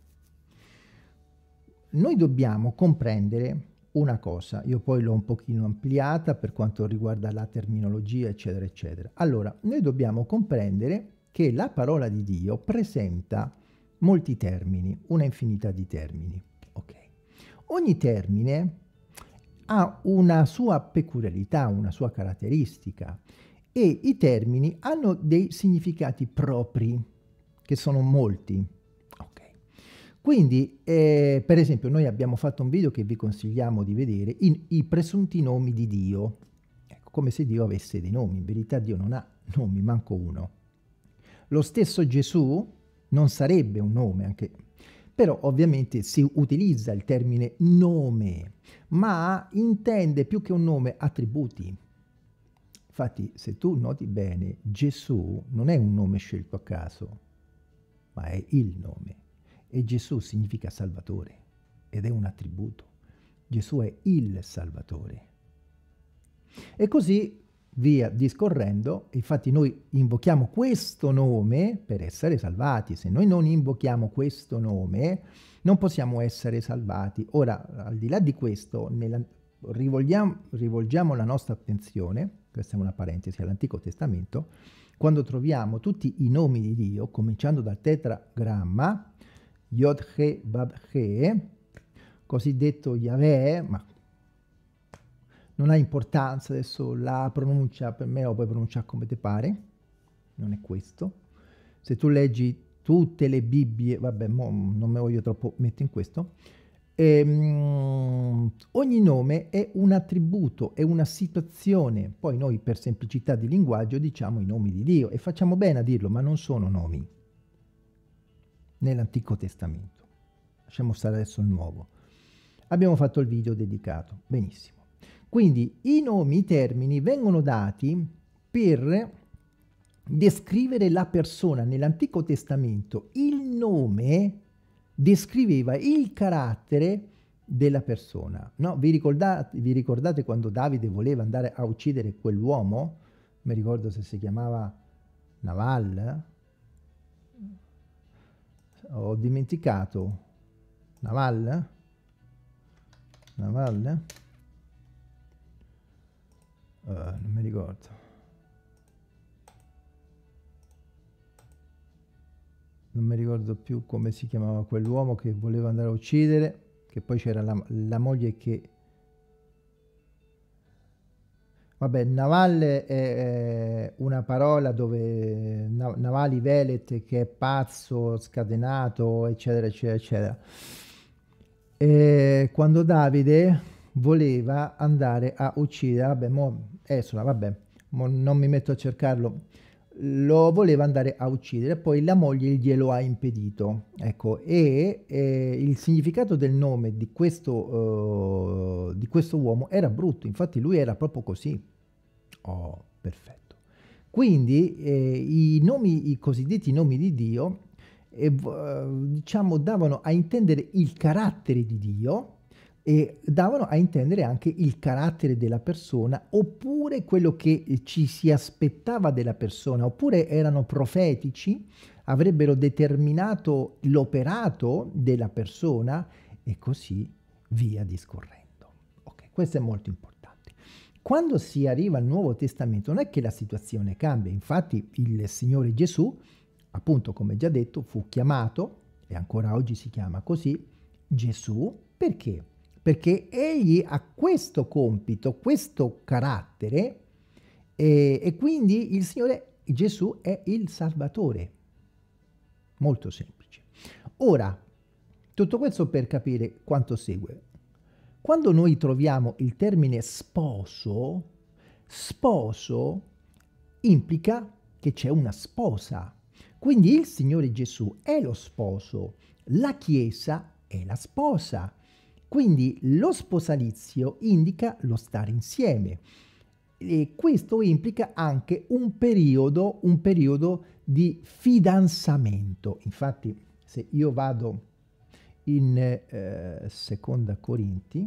noi dobbiamo comprendere una cosa, io poi l'ho un pochino ampliata per quanto riguarda la terminologia, eccetera, eccetera. Allora, noi dobbiamo comprendere che la parola di Dio presenta molti termini, una infinità di termini. Ok. Ogni termine ha una sua peculiarità, una sua caratteristica e i termini hanno dei significati propri, che sono molti. Ok. Quindi, per esempio, noi abbiamo fatto un video che vi consigliamo di vedere, i presunti nomi di Dio. Ecco, come se Dio avesse dei nomi. In verità Dio non ha nomi, manco uno. Lo stesso Gesù non sarebbe un nome, anche, però ovviamente si utilizza il termine nome, ma intende più che un nome attributi. Infatti, se tu noti bene, Gesù non è un nome scelto a caso, ma è il nome. E Gesù significa Salvatore ed è un attributo. Gesù è il Salvatore. E così via discorrendo. Infatti noi invochiamo questo nome per essere salvati. Se noi non invochiamo questo nome, non possiamo essere salvati. Ora, al di là di questo, rivolgiamo la nostra attenzione, questa è una parentesi, all'Antico Testamento, quando troviamo tutti i nomi di Dio, cominciando dal tetragramma, Yod-He, Vav-He, cosiddetto Yahweh, ma non ha importanza adesso la pronuncia, per me lo puoi pronunciare come te pare, non è questo. Se tu leggi tutte le Bibbie, vabbè, non me voglio troppo mettere in questo, ogni nome è un attributo, è una situazione. Poi noi per semplicità di linguaggio diciamo i nomi di Dio e facciamo bene a dirlo, ma non sono nomi nell'Antico Testamento. Lasciamo stare adesso il Nuovo. Abbiamo fatto il video dedicato, benissimo. Quindi i nomi, i termini vengono dati per descrivere la persona. Nell'Antico Testamento il nome descriveva il carattere della persona. No? Vi ricordate quando Davide voleva andare a uccidere quell'uomo? Mi ricordo se si chiamava Naval. Ho dimenticato. Naval? Naval? Non mi ricordo. Non mi ricordo più come si chiamava quell'uomo che voleva andare a uccidere, che poi c'era la moglie che... Vabbè, Navalle è una parola dove Navali Velet, che è pazzo, scatenato, eccetera, eccetera, eccetera. E quando Davide voleva andare a uccidere, vabbè, vabbè, non mi metto a cercarlo, lo voleva andare a uccidere, poi la moglie glielo ha impedito, ecco, e il significato del nome di questo uomo era brutto, infatti lui era proprio così. Oh, perfetto. Quindi i cosiddetti nomi di Dio, diciamo, davano a intendere il carattere di Dio, e davano a intendere anche il carattere della persona, oppure quello che ci si aspettava della persona, oppure erano profetici, avrebbero determinato l'operato della persona e così via discorrendo. Ok, questo è molto importante. Quando si arriva al Nuovo Testamento non è che la situazione cambia, infatti il Signore Gesù, appunto come già detto, fu chiamato, e ancora oggi si chiama così, Gesù, perché? Perché egli ha questo compito, questo carattere, e quindi il Signore Gesù è il Salvatore. Molto semplice. Ora, tutto questo per capire quanto segue. Quando noi troviamo il termine sposo, sposo implica che c'è una sposa. Quindi il Signore Gesù è lo sposo, la Chiesa è la sposa. Quindi lo sposalizio indica lo stare insieme e questo implica anche un periodo di fidanzamento. Infatti, se io vado in seconda Corinti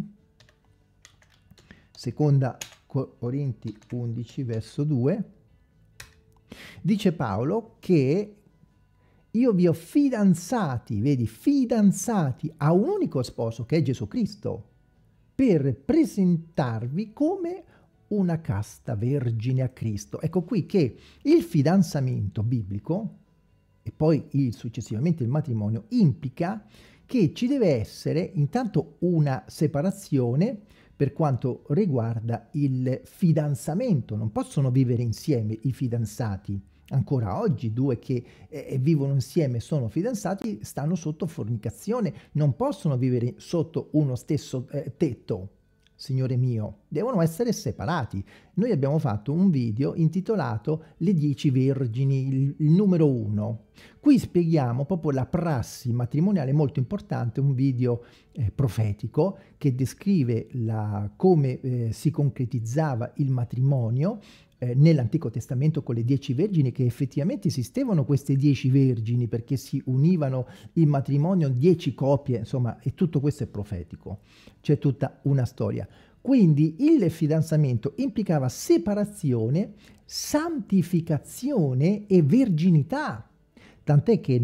11 verso 2, dice Paolo che io vi ho fidanzati, vedi, fidanzati a un unico sposo che è Gesù Cristo, per presentarvi come una casta vergine a Cristo. Ecco qui che il fidanzamento biblico e poi successivamente il matrimonio, implica che ci deve essere intanto una separazione per quanto riguarda il fidanzamento. Non possono vivere insieme i fidanzati. Ancora oggi due che vivono insieme, sono fidanzati, stanno sotto fornicazione, non possono vivere sotto uno stesso tetto, Signore mio, devono essere separati. Noi abbiamo fatto un video intitolato Le 10 Vergini, il numero 1. Qui spieghiamo proprio la prassi matrimoniale molto importante, un video profetico che descrive come si concretizzava il matrimonio nell'Antico Testamento con le 10 vergini, che effettivamente esistevano queste 10 vergini perché si univano in matrimonio 10 coppie, insomma, e tutto questo è profetico, c'è tutta una storia. Quindi il fidanzamento implicava separazione, santificazione e verginità. Tant'è che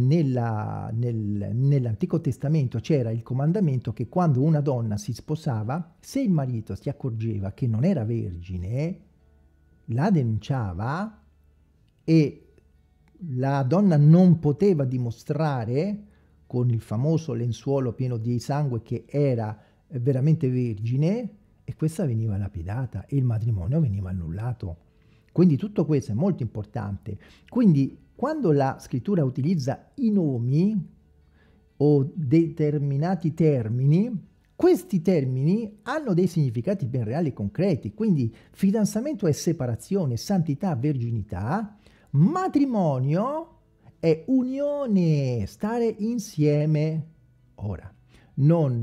nell'Antico Testamento c'era il comandamento che quando una donna si sposava, se il marito si accorgeva che non era vergine, la denunciava e la donna non poteva dimostrare con il famoso lenzuolo pieno di sangue che era veramente vergine, e questa veniva lapidata e il matrimonio veniva annullato. Quindi tutto questo è molto importante. Quindi quando la scrittura utilizza i nomi o determinati termini, questi termini hanno dei significati ben reali e concreti. Quindi fidanzamento è separazione, santità, verginità, matrimonio è unione, stare insieme. Ora, non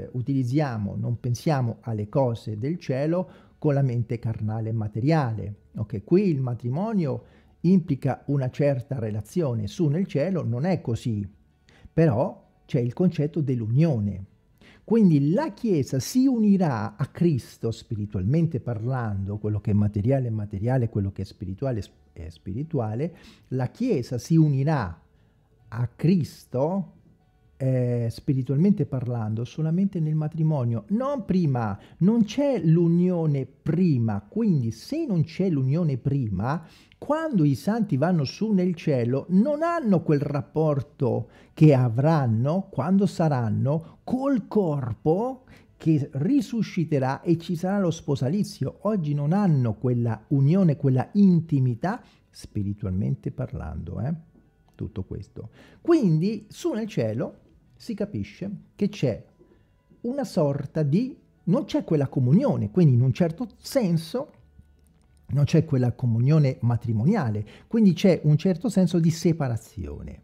pensiamo alle cose del cielo con la mente carnale e materiale. Ok, qui il matrimonio implica una certa relazione, su nel cielo non è così, però c'è il concetto dell'unione. Quindi la Chiesa si unirà a Cristo spiritualmente parlando, quello che è materiale è materiale, quello che è spirituale, la Chiesa si unirà a Cristo spiritualmente parlando solamente nel matrimonio, non prima, non c'è l'unione prima. Quindi se non c'è l'unione prima, quando i santi vanno su nel cielo non hanno quel rapporto che avranno quando saranno col corpo che risusciterà e ci sarà lo sposalizio. Oggi non hanno quella unione, quella intimità spiritualmente parlando, tutto questo. Quindi su nel cielo si capisce che c'è una sorta di, non c'è quella comunione, quindi in un certo senso non c'è quella comunione matrimoniale, quindi c'è un certo senso di separazione.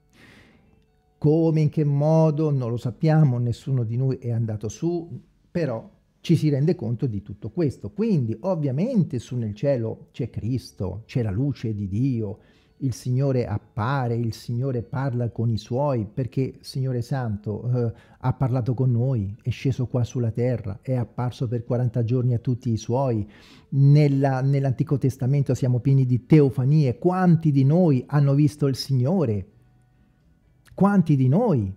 Come, in che modo, non lo sappiamo, nessuno di noi è andato su, però ci si rende conto di tutto questo. Quindi ovviamente su nel cielo c'è Cristo, c'è la luce di Dio, il Signore appare, il Signore parla con i Suoi, perché Signore Santo ha parlato con noi, è sceso qua sulla terra, è apparso per 40 giorni a tutti i Suoi. Nell'Antico Testamento siamo pieni di teofanie. Quanti di noi hanno visto il Signore? Quanti di noi?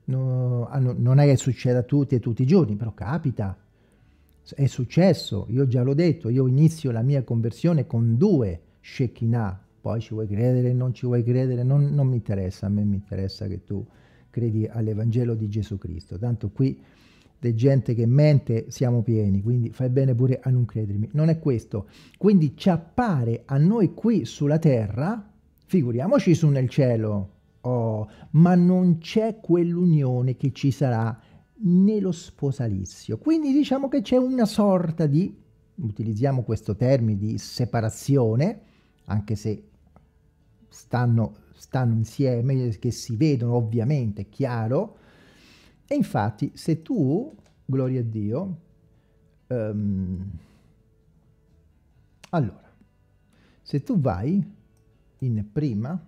Non è che succeda a tutti e tutti i giorni, però capita. È successo, io già l'ho detto, io inizio la mia conversione con 2 Shekinah. Poi ci vuoi credere, non ci vuoi credere, non mi interessa, a me mi interessa che tu credi all'Evangelo di Gesù Cristo. Tanto qui di gente che mente siamo pieni, quindi fai bene pure a non credermi. Non è questo. Quindi ci appare a noi qui sulla terra, figuriamoci su nel cielo, ma non c'è quell'unione che ci sarà nello sposalizio. Quindi diciamo che c'è una sorta di, utilizziamo questo termine, di separazione, anche se stanno insieme, che si vedono ovviamente, chiaro. E infatti se tu, gloria a Dio, allora, se tu vai in prima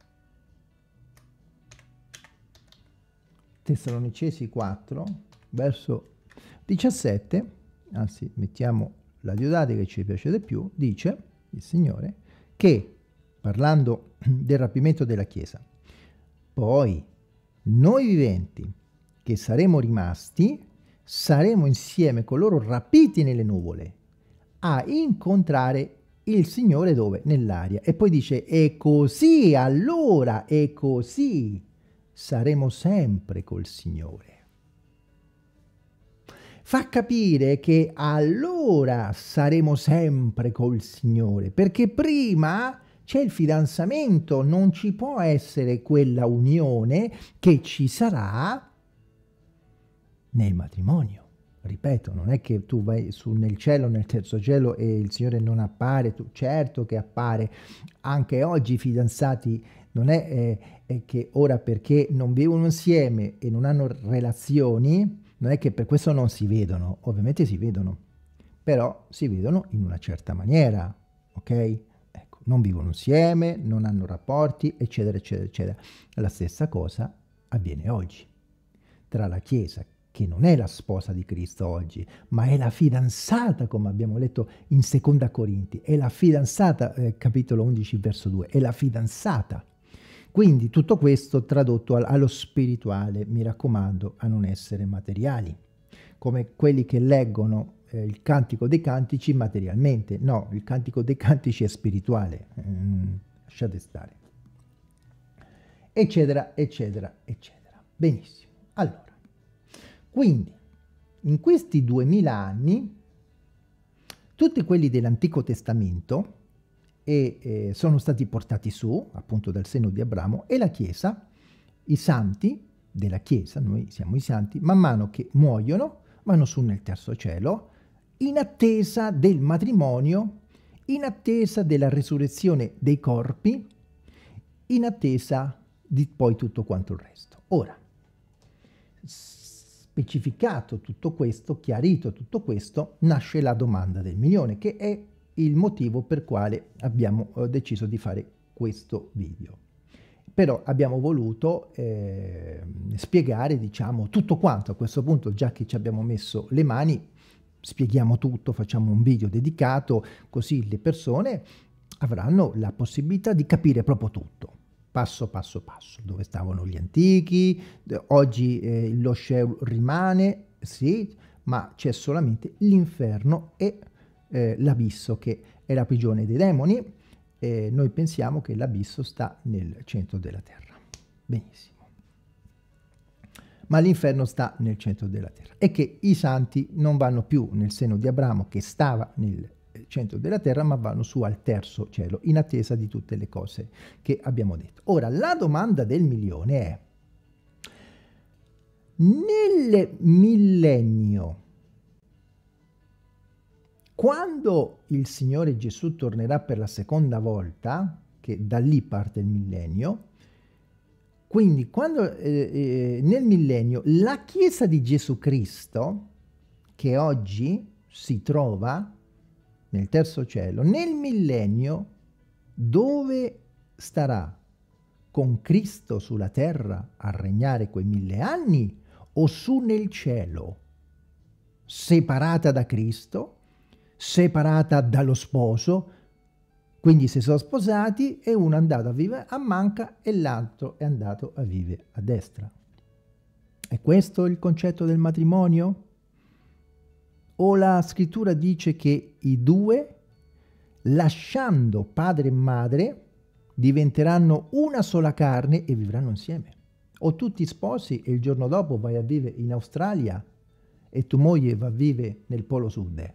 Tessalonicesi 4, verso 17, anzi mettiamo la Diodate che ci piace di più, dice il Signore che, parlando del rapimento della Chiesa, poi noi viventi che saremo rimasti, saremo insieme con loro rapiti nelle nuvole a incontrare il Signore dove? Nell'aria. E poi dice, e così, allora, e così saremo sempre col Signore. Fa capire che allora saremo sempre col Signore, perché prima c'è il fidanzamento, non ci può essere quella unione che ci sarà nel matrimonio. Ripeto, non è che tu vai nel cielo, nel terzo cielo e il Signore non appare, certo che appare. Anche oggi i fidanzati non è che ora perché non vivono insieme e non hanno relazioni, non è che per questo non si vedono, ovviamente si vedono, però si vedono in una certa maniera, ok? Ecco, non vivono insieme, non hanno rapporti, eccetera, eccetera, eccetera. La stessa cosa avviene oggi tra la Chiesa, che non è la sposa di Cristo oggi, ma è la fidanzata, come abbiamo letto in Seconda Corinti, è la fidanzata, capitolo 11, verso 2, è la fidanzata. Quindi tutto questo tradotto allo spirituale, mi raccomando, a non essere materiali, come quelli che leggono il Cantico dei Cantici materialmente. No, il Cantico dei Cantici è spirituale, lasciate stare. Eccetera, eccetera, eccetera. Benissimo. Allora, quindi, in questi 2000 anni, tutti quelli dell'Antico Testamento sono stati portati su, appunto, dal seno di Abramo, e la Chiesa, i santi della Chiesa, noi siamo i santi, man mano che muoiono, vanno su nel terzo cielo, in attesa del matrimonio, in attesa della resurrezione dei corpi, in attesa di poi tutto quanto il resto. Ora, specificato tutto questo, chiarito tutto questo, nasce la domanda del milione, che è il motivo per quale abbiamo deciso di fare questo video. Però abbiamo voluto spiegare, diciamo, tutto quanto. A questo punto, già che ci abbiamo messo le mani, spieghiamo tutto, facciamo un video dedicato, così le persone avranno la possibilità di capire proprio tutto, passo passo passo, dove stavano gli antichi, oggi lo Sheol rimane, sì, ma c'è solamente l'inferno e l'abisso, che è la prigione dei demoni. Noi pensiamo che l'abisso sta nel centro della terra. Benissimo. Ma l'inferno sta nel centro della terra. E che i santi non vanno più nel seno di Abramo, che stava nel centro della terra, ma vanno su al terzo cielo, in attesa di tutte le cose che abbiamo detto. Ora, la domanda del milione è: nel millennio, quando il Signore Gesù tornerà per la seconda volta, che da lì parte il millennio, quindi quando nel millennio la Chiesa di Gesù Cristo, che oggi si trova nel terzo cielo, nel millennio dove starà? Con Cristo sulla terra a regnare quei 1000 anni o su nel cielo, separata da Cristo, separata dallo sposo? Quindi si sono sposati e uno è andato a vivere a manca e l'altro è andato a vivere a destra. È questo il concetto del matrimonio? O la scrittura dice che i due, lasciando padre e madre, diventeranno una sola carne e vivranno insieme? O tu ti sposi e il giorno dopo vai a vivere in Australia e tua moglie va a vivere nel Polo Sud?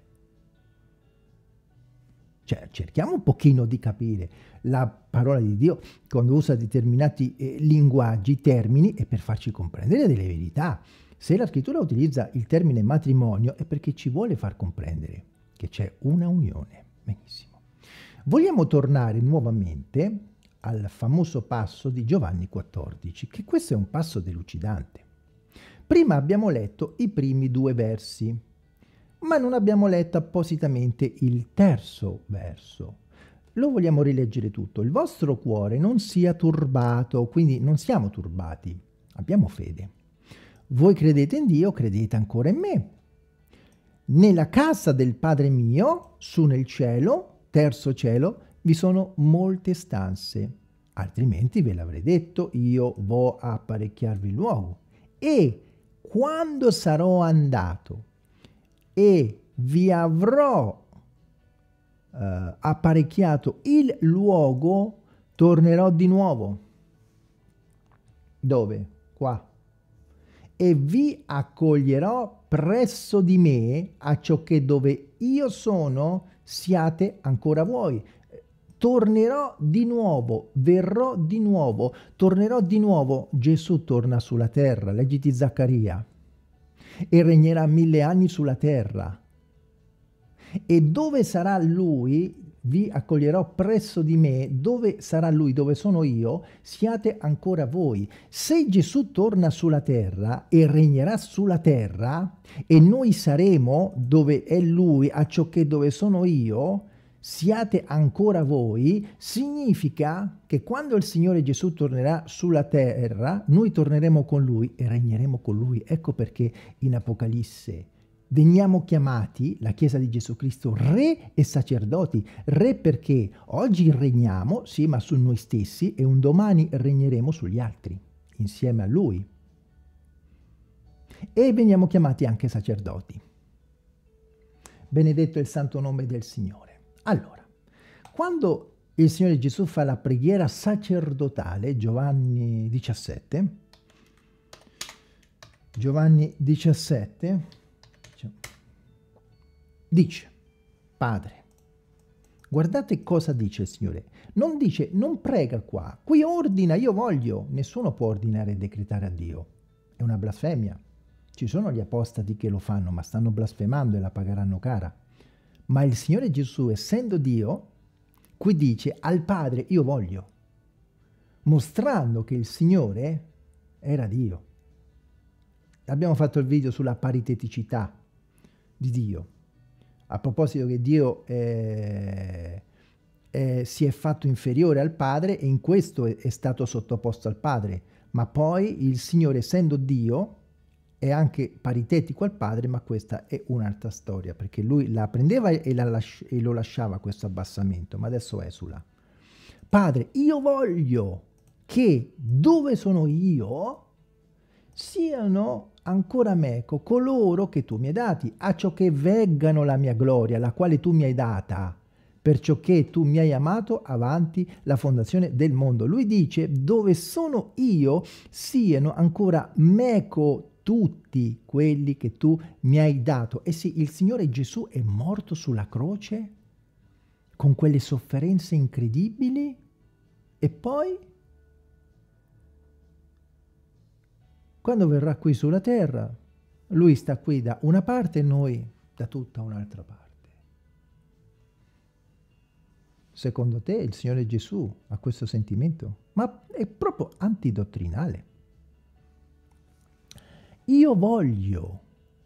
Cioè, cerchiamo un pochino di capire. La parola di Dio, quando usa determinati linguaggi, termini, è per farci comprendere delle verità. Se la scrittura utilizza il termine matrimonio è perché ci vuole far comprendere che c'è una unione. Benissimo. Vogliamo tornare nuovamente al famoso passo di Giovanni 14, che questo è un passo delucidante. Prima abbiamo letto i primi 2 versi, ma non abbiamo letto appositamente il terzo verso. Lo vogliamo rileggere tutto. Il vostro cuore non sia turbato, quindi non siamo turbati, abbiamo fede. Voi credete in Dio, credete ancora in me. Nella casa del Padre mio, su nel cielo, terzo cielo, vi sono molte stanze, altrimenti ve l'avrei detto, io vo a apparecchiarvi il luogo. E quando sarò andato e vi avrò apparecchiato il luogo, tornerò di nuovo. Dove? Qua. E vi accoglierò presso di me, acciò che dove io sono siate ancora voi. Tornerò di nuovo, verrò di nuovo, tornerò di nuovo. Gesù torna sulla terra, leggiti Zaccaria, e regnerà 1000 anni sulla terra. E dove sarà lui, vi accoglierò presso di me, dove sarà lui, dove sono io, siate ancora voi. Se Gesù torna sulla terra e regnerà sulla terra, e noi saremo dove è lui, acciò che dove sono io, siate ancora voi, significa che quando il Signore Gesù tornerà sulla terra, noi torneremo con lui e regneremo con lui. Ecco perché in Apocalisse veniamo chiamati, la Chiesa di Gesù Cristo, re e sacerdoti. Re perché oggi regniamo, sì, ma su noi stessi, e un domani regneremo sugli altri, insieme a Lui. E veniamo chiamati anche sacerdoti. Benedetto è il santo nome del Signore. Allora, quando il Signore Gesù fa la preghiera sacerdotale, Giovanni 17, dice, Padre, guardate cosa dice il Signore, non dice, non prega qua, qui ordina, io voglio, nessuno può ordinare e decretare a Dio, è una blasfemia, ci sono gli apostati che lo fanno, ma stanno blasfemando e la pagheranno cara, ma il Signore Gesù, essendo Dio, qui dice al Padre, io voglio, mostrando che il Signore era Dio. Abbiamo fatto il video sulla pariteticità di Dio. A proposito che Dio si è fatto inferiore al Padre e in questo è stato sottoposto al Padre, ma poi il Signore, essendo Dio, è anche paritetico al Padre, ma questa è un'altra storia, perché lui la prendeva e lo lasciava questo abbassamento, ma adesso esula. Padre, io voglio che dove sono io siano ancora meco coloro che tu mi hai dati, acciò che veggano la mia gloria, la quale tu mi hai data, perciò che tu mi hai amato avanti la fondazione del mondo. Lui dice, dove sono io siano ancora meco tutti quelli che tu mi hai dato. E sì, il Signore Gesù è morto sulla croce con quelle sofferenze incredibili e poi quando verrà qui sulla terra, lui sta qui da una parte e noi da tutta un'altra parte. Secondo te il Signore Gesù ha questo sentimento? Ma è proprio antidottrinale. Io voglio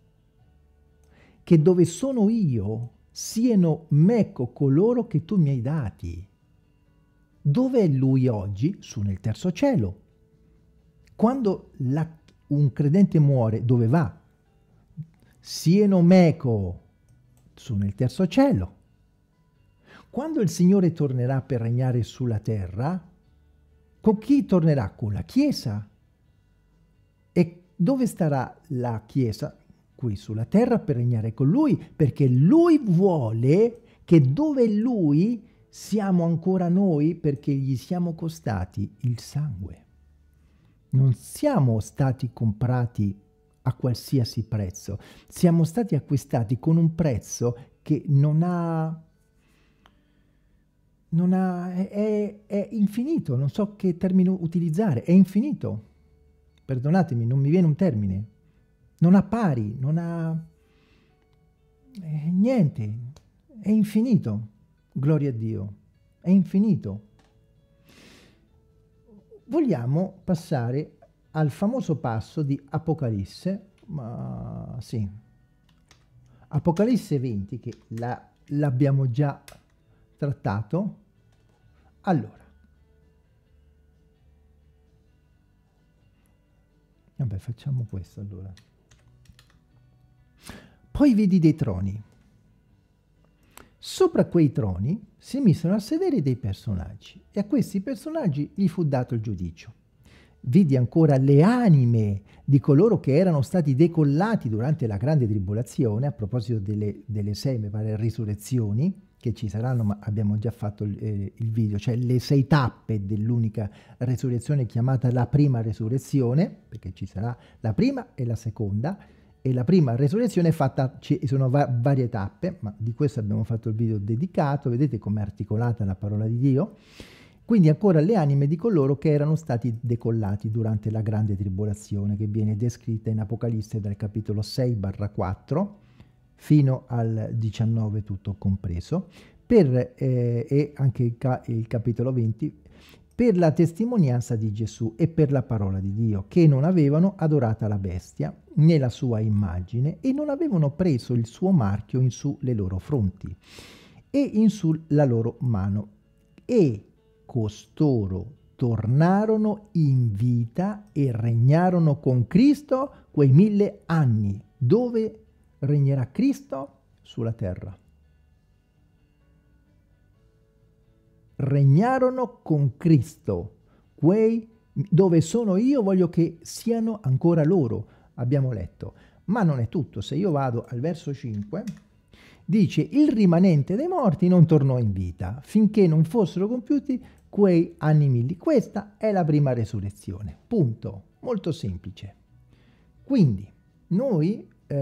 che dove sono io siano meco coloro che tu mi hai dati. Dove è lui oggi? Su nel terzo cielo. Quando un credente muore, dove va? Siano meco su nel terzo cielo. Quando il Signore tornerà per regnare sulla terra, con chi tornerà? Con la Chiesa. E dove starà la Chiesa? Qui sulla terra per regnare con Lui, perché Lui vuole che dove Lui siamo ancora noi, perché gli siamo costati il sangue. Non siamo stati comprati a qualsiasi prezzo, siamo stati acquistati con un prezzo che è infinito, non so che termine utilizzare, è infinito. Perdonatemi, non mi viene un termine. Non ha pari, non ha niente, è infinito. Gloria a Dio, è infinito. Vogliamo passare al famoso passo di Apocalisse, ma sì, Apocalisse 20, che l'abbiamo già trattato. Allora, vabbè, facciamo questo allora. Poi vidi dei troni. Sopra quei troni si misero a sedere dei personaggi e a questi personaggi gli fu dato il giudizio. Vidi ancora le anime di coloro che erano stati decollati durante la grande tribolazione, a proposito delle 6, mi pare, risurrezioni, che ci saranno, ma abbiamo già fatto il video, cioè le 6 tappe dell'unica resurrezione chiamata la prima resurrezione, perché ci sarà la prima e la seconda, e la prima resurrezione è fatta, ci sono varie tappe, ma di questo abbiamo fatto il video dedicato, vedete com'è articolata la parola di Dio. Quindi ancora le anime di coloro che erano stati decollati durante la grande tribolazione, che viene descritta in Apocalisse dal capitolo 6-4 fino al 19 tutto compreso, e anche il capitolo 20, per la testimonianza di Gesù e per la parola di Dio, che non avevano adorata la bestia né la sua immagine e non avevano preso il suo marchio in su le loro fronti e in su la loro mano. E costoro tornarono in vita e regnarono con Cristo quei 1000 anni. Dove regnerà Cristo? Sulla terra. Regnarono con Cristo. Quei dove sono io voglio che siano ancora loro, abbiamo letto. Ma non è tutto. Se io vado al verso 5, dice: il rimanente dei morti non tornò in vita finché non fossero compiuti quei anni 1000. Questa è la prima resurrezione. Punto. Molto semplice. Quindi noi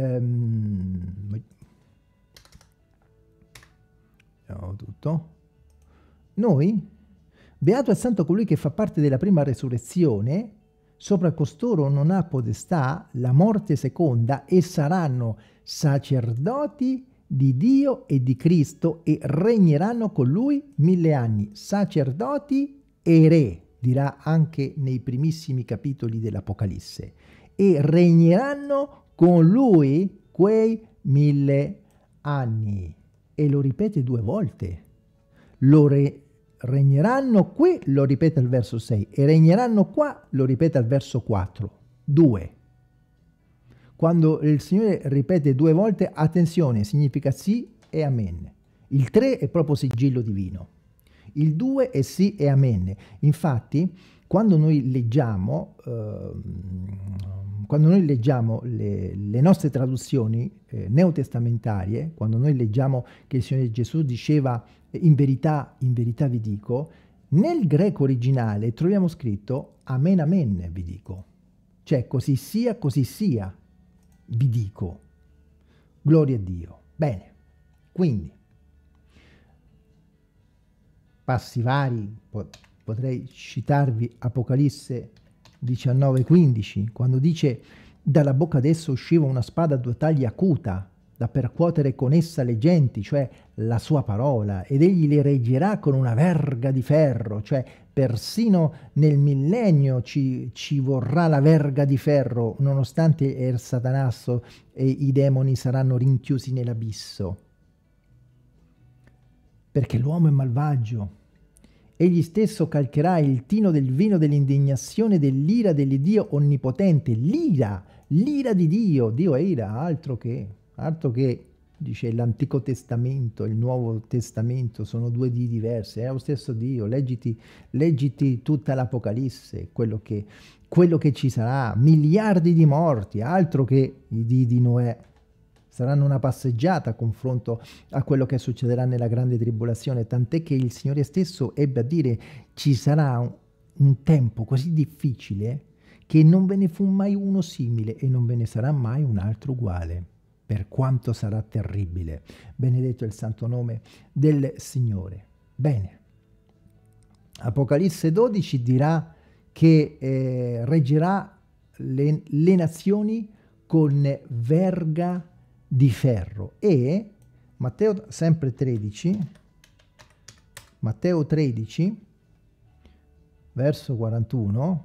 tutto. Noi, beato e santo colui che fa parte della prima resurrezione, sopra costoro non ha potestà la morte seconda, e saranno sacerdoti di Dio e di Cristo e regneranno con lui 1000 anni. Sacerdoti e re, dirà anche nei primissimi capitoli dell'Apocalisse, e regneranno con lui quei 1000 anni. E lo ripete 2 volte. Regneranno qui, lo ripete al verso 6, e regneranno qua, lo ripete al verso 4. 2. Quando il Signore ripete 2 volte, attenzione, significa sì e amen. Il 3 è proprio sigillo divino. Il 2 è sì e amen. Infatti, quando noi leggiamo le nostre traduzioni neotestamentarie, quando noi leggiamo che il Signore Gesù diceva in verità vi dico, nel greco originale troviamo scritto amen amen vi dico, cioè così sia vi dico, gloria a Dio. Bene, quindi passi vari, potrei citarvi Apocalisse 19:15, quando dice: dalla bocca d'esso usciva una spada a 2 tagli acuta, da percuotere con essa le genti, cioè la sua parola, ed egli le reggerà con una verga di ferro, cioè persino nel millennio ci vorrà la verga di ferro, nonostante il Satanasso e i demoni saranno rinchiusi nell'abisso. Perché l'uomo è malvagio. Egli stesso calcherà il tino del vino dell'indignazione dell'ira dell'Iddio onnipotente. L'ira di Dio. Dio è ira, altro che, dice l'Antico Testamento, il Nuovo Testamento, sono 2 dì diversi, è lo stesso Dio. Leggiti tutta l'Apocalisse, quello che ci sarà, miliardi di morti, altro che i dì di Noè. Saranno una passeggiata a confronto a quello che succederà nella grande tribolazione, tant'è che il Signore stesso ebbe a dire: ci sarà un tempo così difficile che non ve ne fu mai uno simile e non ve ne sarà mai un altro uguale, per quanto sarà terribile. Benedetto è il santo nome del Signore. Bene, Apocalisse 12 dirà che reggerà le nazioni con verga di ferro, e Matteo 13 verso 41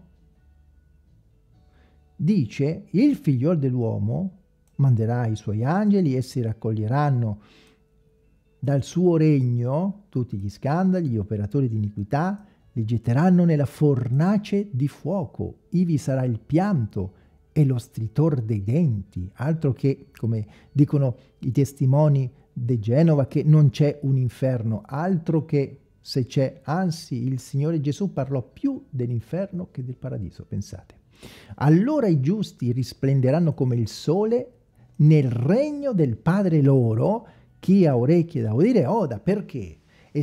dice: il figliol dell'uomo manderà i suoi angeli, essi raccoglieranno dal suo regno tutti gli scandali, gli operatori di iniquità, li getteranno nella fornace di fuoco, ivi sarà il pianto e lo stritor dei denti, altro che, come dicono i testimoni di Genova, che non c'è un inferno, altro che se c'è, anzi il Signore Gesù parlò più dell'inferno che del paradiso, pensate. Allora i giusti risplenderanno come il sole nel regno del Padre loro. Chi ha orecchie da udire oda, perché?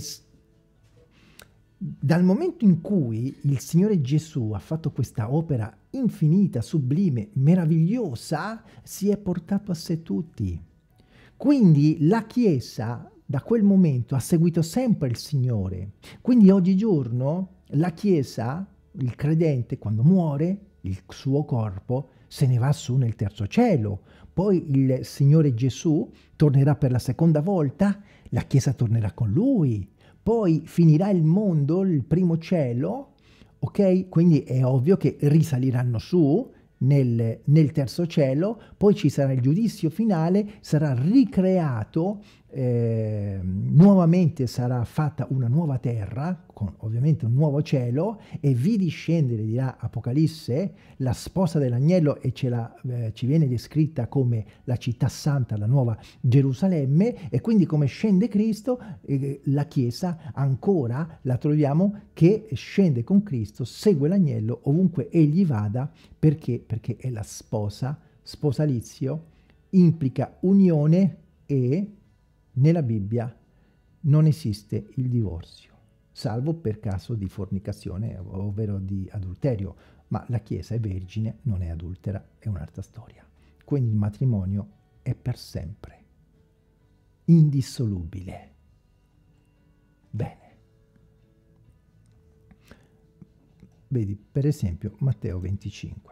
Dal momento in cui il Signore Gesù ha fatto questa opera infinita, sublime, meravigliosa, si è portato a sé tutti. Quindi la Chiesa da quel momento ha seguito sempre il Signore. Quindi oggigiorno la Chiesa, il credente, quando muore, il suo corpo se ne va su nel terzo cielo. Poi il Signore Gesù tornerà per la seconda volta, la Chiesa tornerà con Lui. Poi finirà il mondo, il primo cielo, ok? Quindi è ovvio che risaliranno su nel terzo cielo, poi ci sarà il giudizio finale, sarà ricreato, nuovamente sarà fatta una nuova terra, con ovviamente un nuovo cielo, e vi discendere, dirà Apocalisse, la sposa dell'agnello, e ci viene descritta come la città santa, la nuova Gerusalemme, e quindi come scende Cristo, la Chiesa ancora la troviamo che scende con Cristo, segue l'agnello ovunque egli vada, perché? Perché è la sposa, sposalizio, implica unione e nella Bibbia non esiste il divorzio, salvo per caso di fornicazione, ovvero di adulterio, ma la Chiesa è vergine, non è adultera, è un'altra storia. Quindi il matrimonio è per sempre, indissolubile. Bene. Vedi, per esempio, Matteo 25.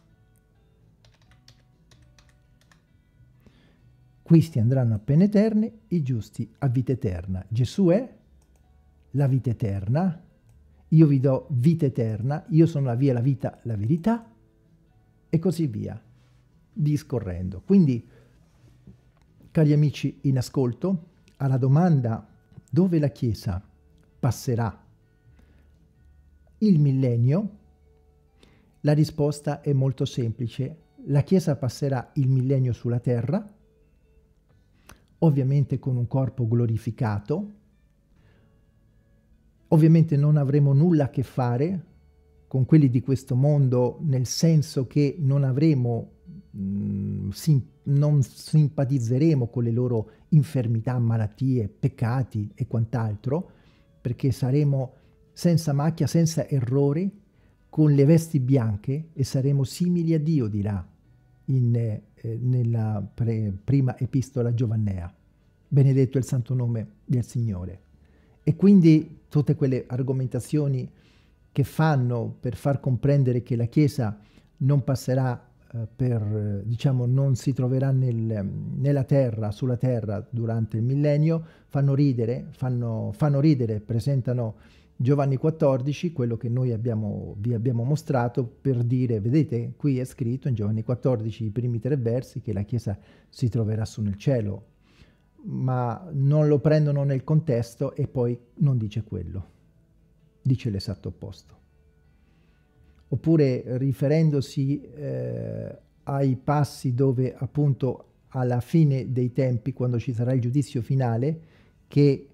Questi andranno a pene eterne, i giusti a vita eterna. Gesù è la vita eterna, io vi do vita eterna, io sono la via, la vita, la verità, e così via, discorrendo. Quindi, cari amici in ascolto, alla domanda dove la Chiesa passerà il millennio, la risposta è molto semplice. La Chiesa passerà il millennio sulla terra, ovviamente con un corpo glorificato. Ovviamente non avremo nulla a che fare con quelli di questo mondo, nel senso che non avremo, non simpatizzeremo con le loro infermità, malattie, peccati e quant'altro, perché saremo senza macchia, senza errori, con le vesti bianche, e saremo simili a Dio, dirà nella prima epistola giovannea. Benedetto è il santo nome del Signore. E quindi tutte quelle argomentazioni che fanno per far comprendere che la Chiesa non passerà diciamo, non si troverà nella terra, sulla terra durante il millennio, fanno ridere, presentano Giovanni 14, quello che noi vi abbiamo mostrato, per dire, vedete, qui è scritto in Giovanni 14, i primi 3 versi, che la Chiesa si troverà su nel cielo, ma non lo prendono nel contesto e poi non dice quello, dice l'esatto opposto. Oppure riferendosi ai passi dove appunto alla fine dei tempi, quando ci sarà il giudizio finale, che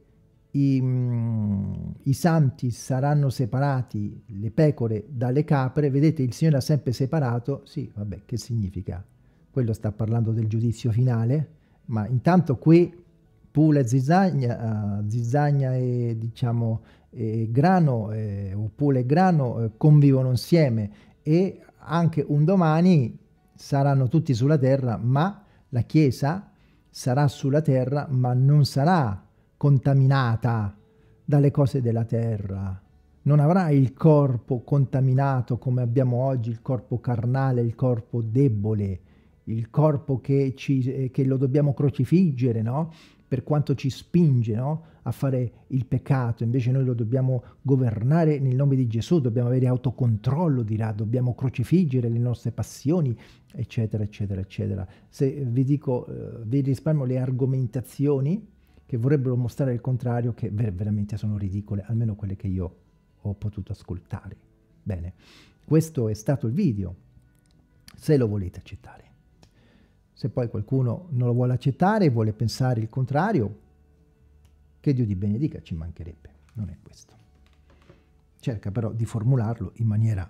i santi saranno separati, le pecore dalle capre, vedete, il Signore ha sempre separato, sì, vabbè, che significa? Quello sta parlando del giudizio finale, ma intanto qui pula e zizzagna e diciamo grano, o pula e grano convivono insieme, e anche un domani saranno tutti sulla terra, ma la Chiesa sarà sulla terra, ma non sarà contaminata dalle cose della terra. Non avrà il corpo contaminato come abbiamo oggi, il corpo carnale, il corpo debole, il corpo che lo dobbiamo crocifiggere, no? Per quanto ci spinge, no? A fare il peccato. Invece noi lo dobbiamo governare nel nome di Gesù, dobbiamo avere autocontrollo, dirà, dobbiamo crocifiggere le nostre passioni, eccetera, eccetera, eccetera. Se vi dico, vi risparmio le argomentazioni che vorrebbero mostrare il contrario, che veramente sono ridicole, almeno quelle che io ho potuto ascoltare. Bene, questo è stato il video, se lo volete accettare. Se poi qualcuno non lo vuole accettare e vuole pensare il contrario, che Dio ti benedica, ci mancherebbe, non è questo. Cerca però di formularlo in maniera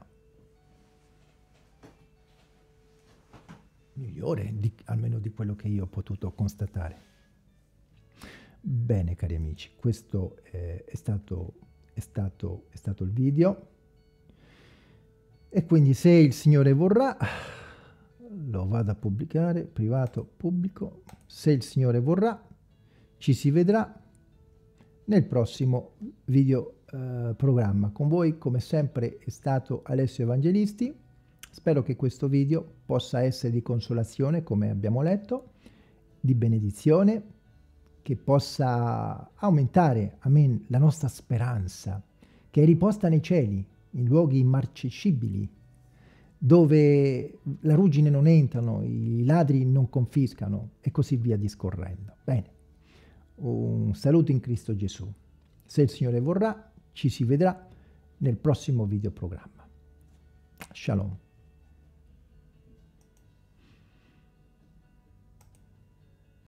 migliore, almeno di quello che io ho potuto constatare. Bene, cari amici, questo è stato il video, e quindi se il Signore vorrà, lo vado a pubblicare, privato, pubblico, se il Signore vorrà, ci si vedrà nel prossimo video programma. Con voi, come sempre, è stato Alessio Evangelisti. Spero che questo video possa essere di consolazione, come abbiamo letto, di benedizione, che possa aumentare, amen, la nostra speranza, che è riposta nei cieli, in luoghi immarcescibili, dove la ruggine non entrano, i ladri non confiscano, e così via discorrendo. Bene, un saluto in Cristo Gesù. Se il Signore vorrà, ci si vedrà nel prossimo videoprogramma. Shalom.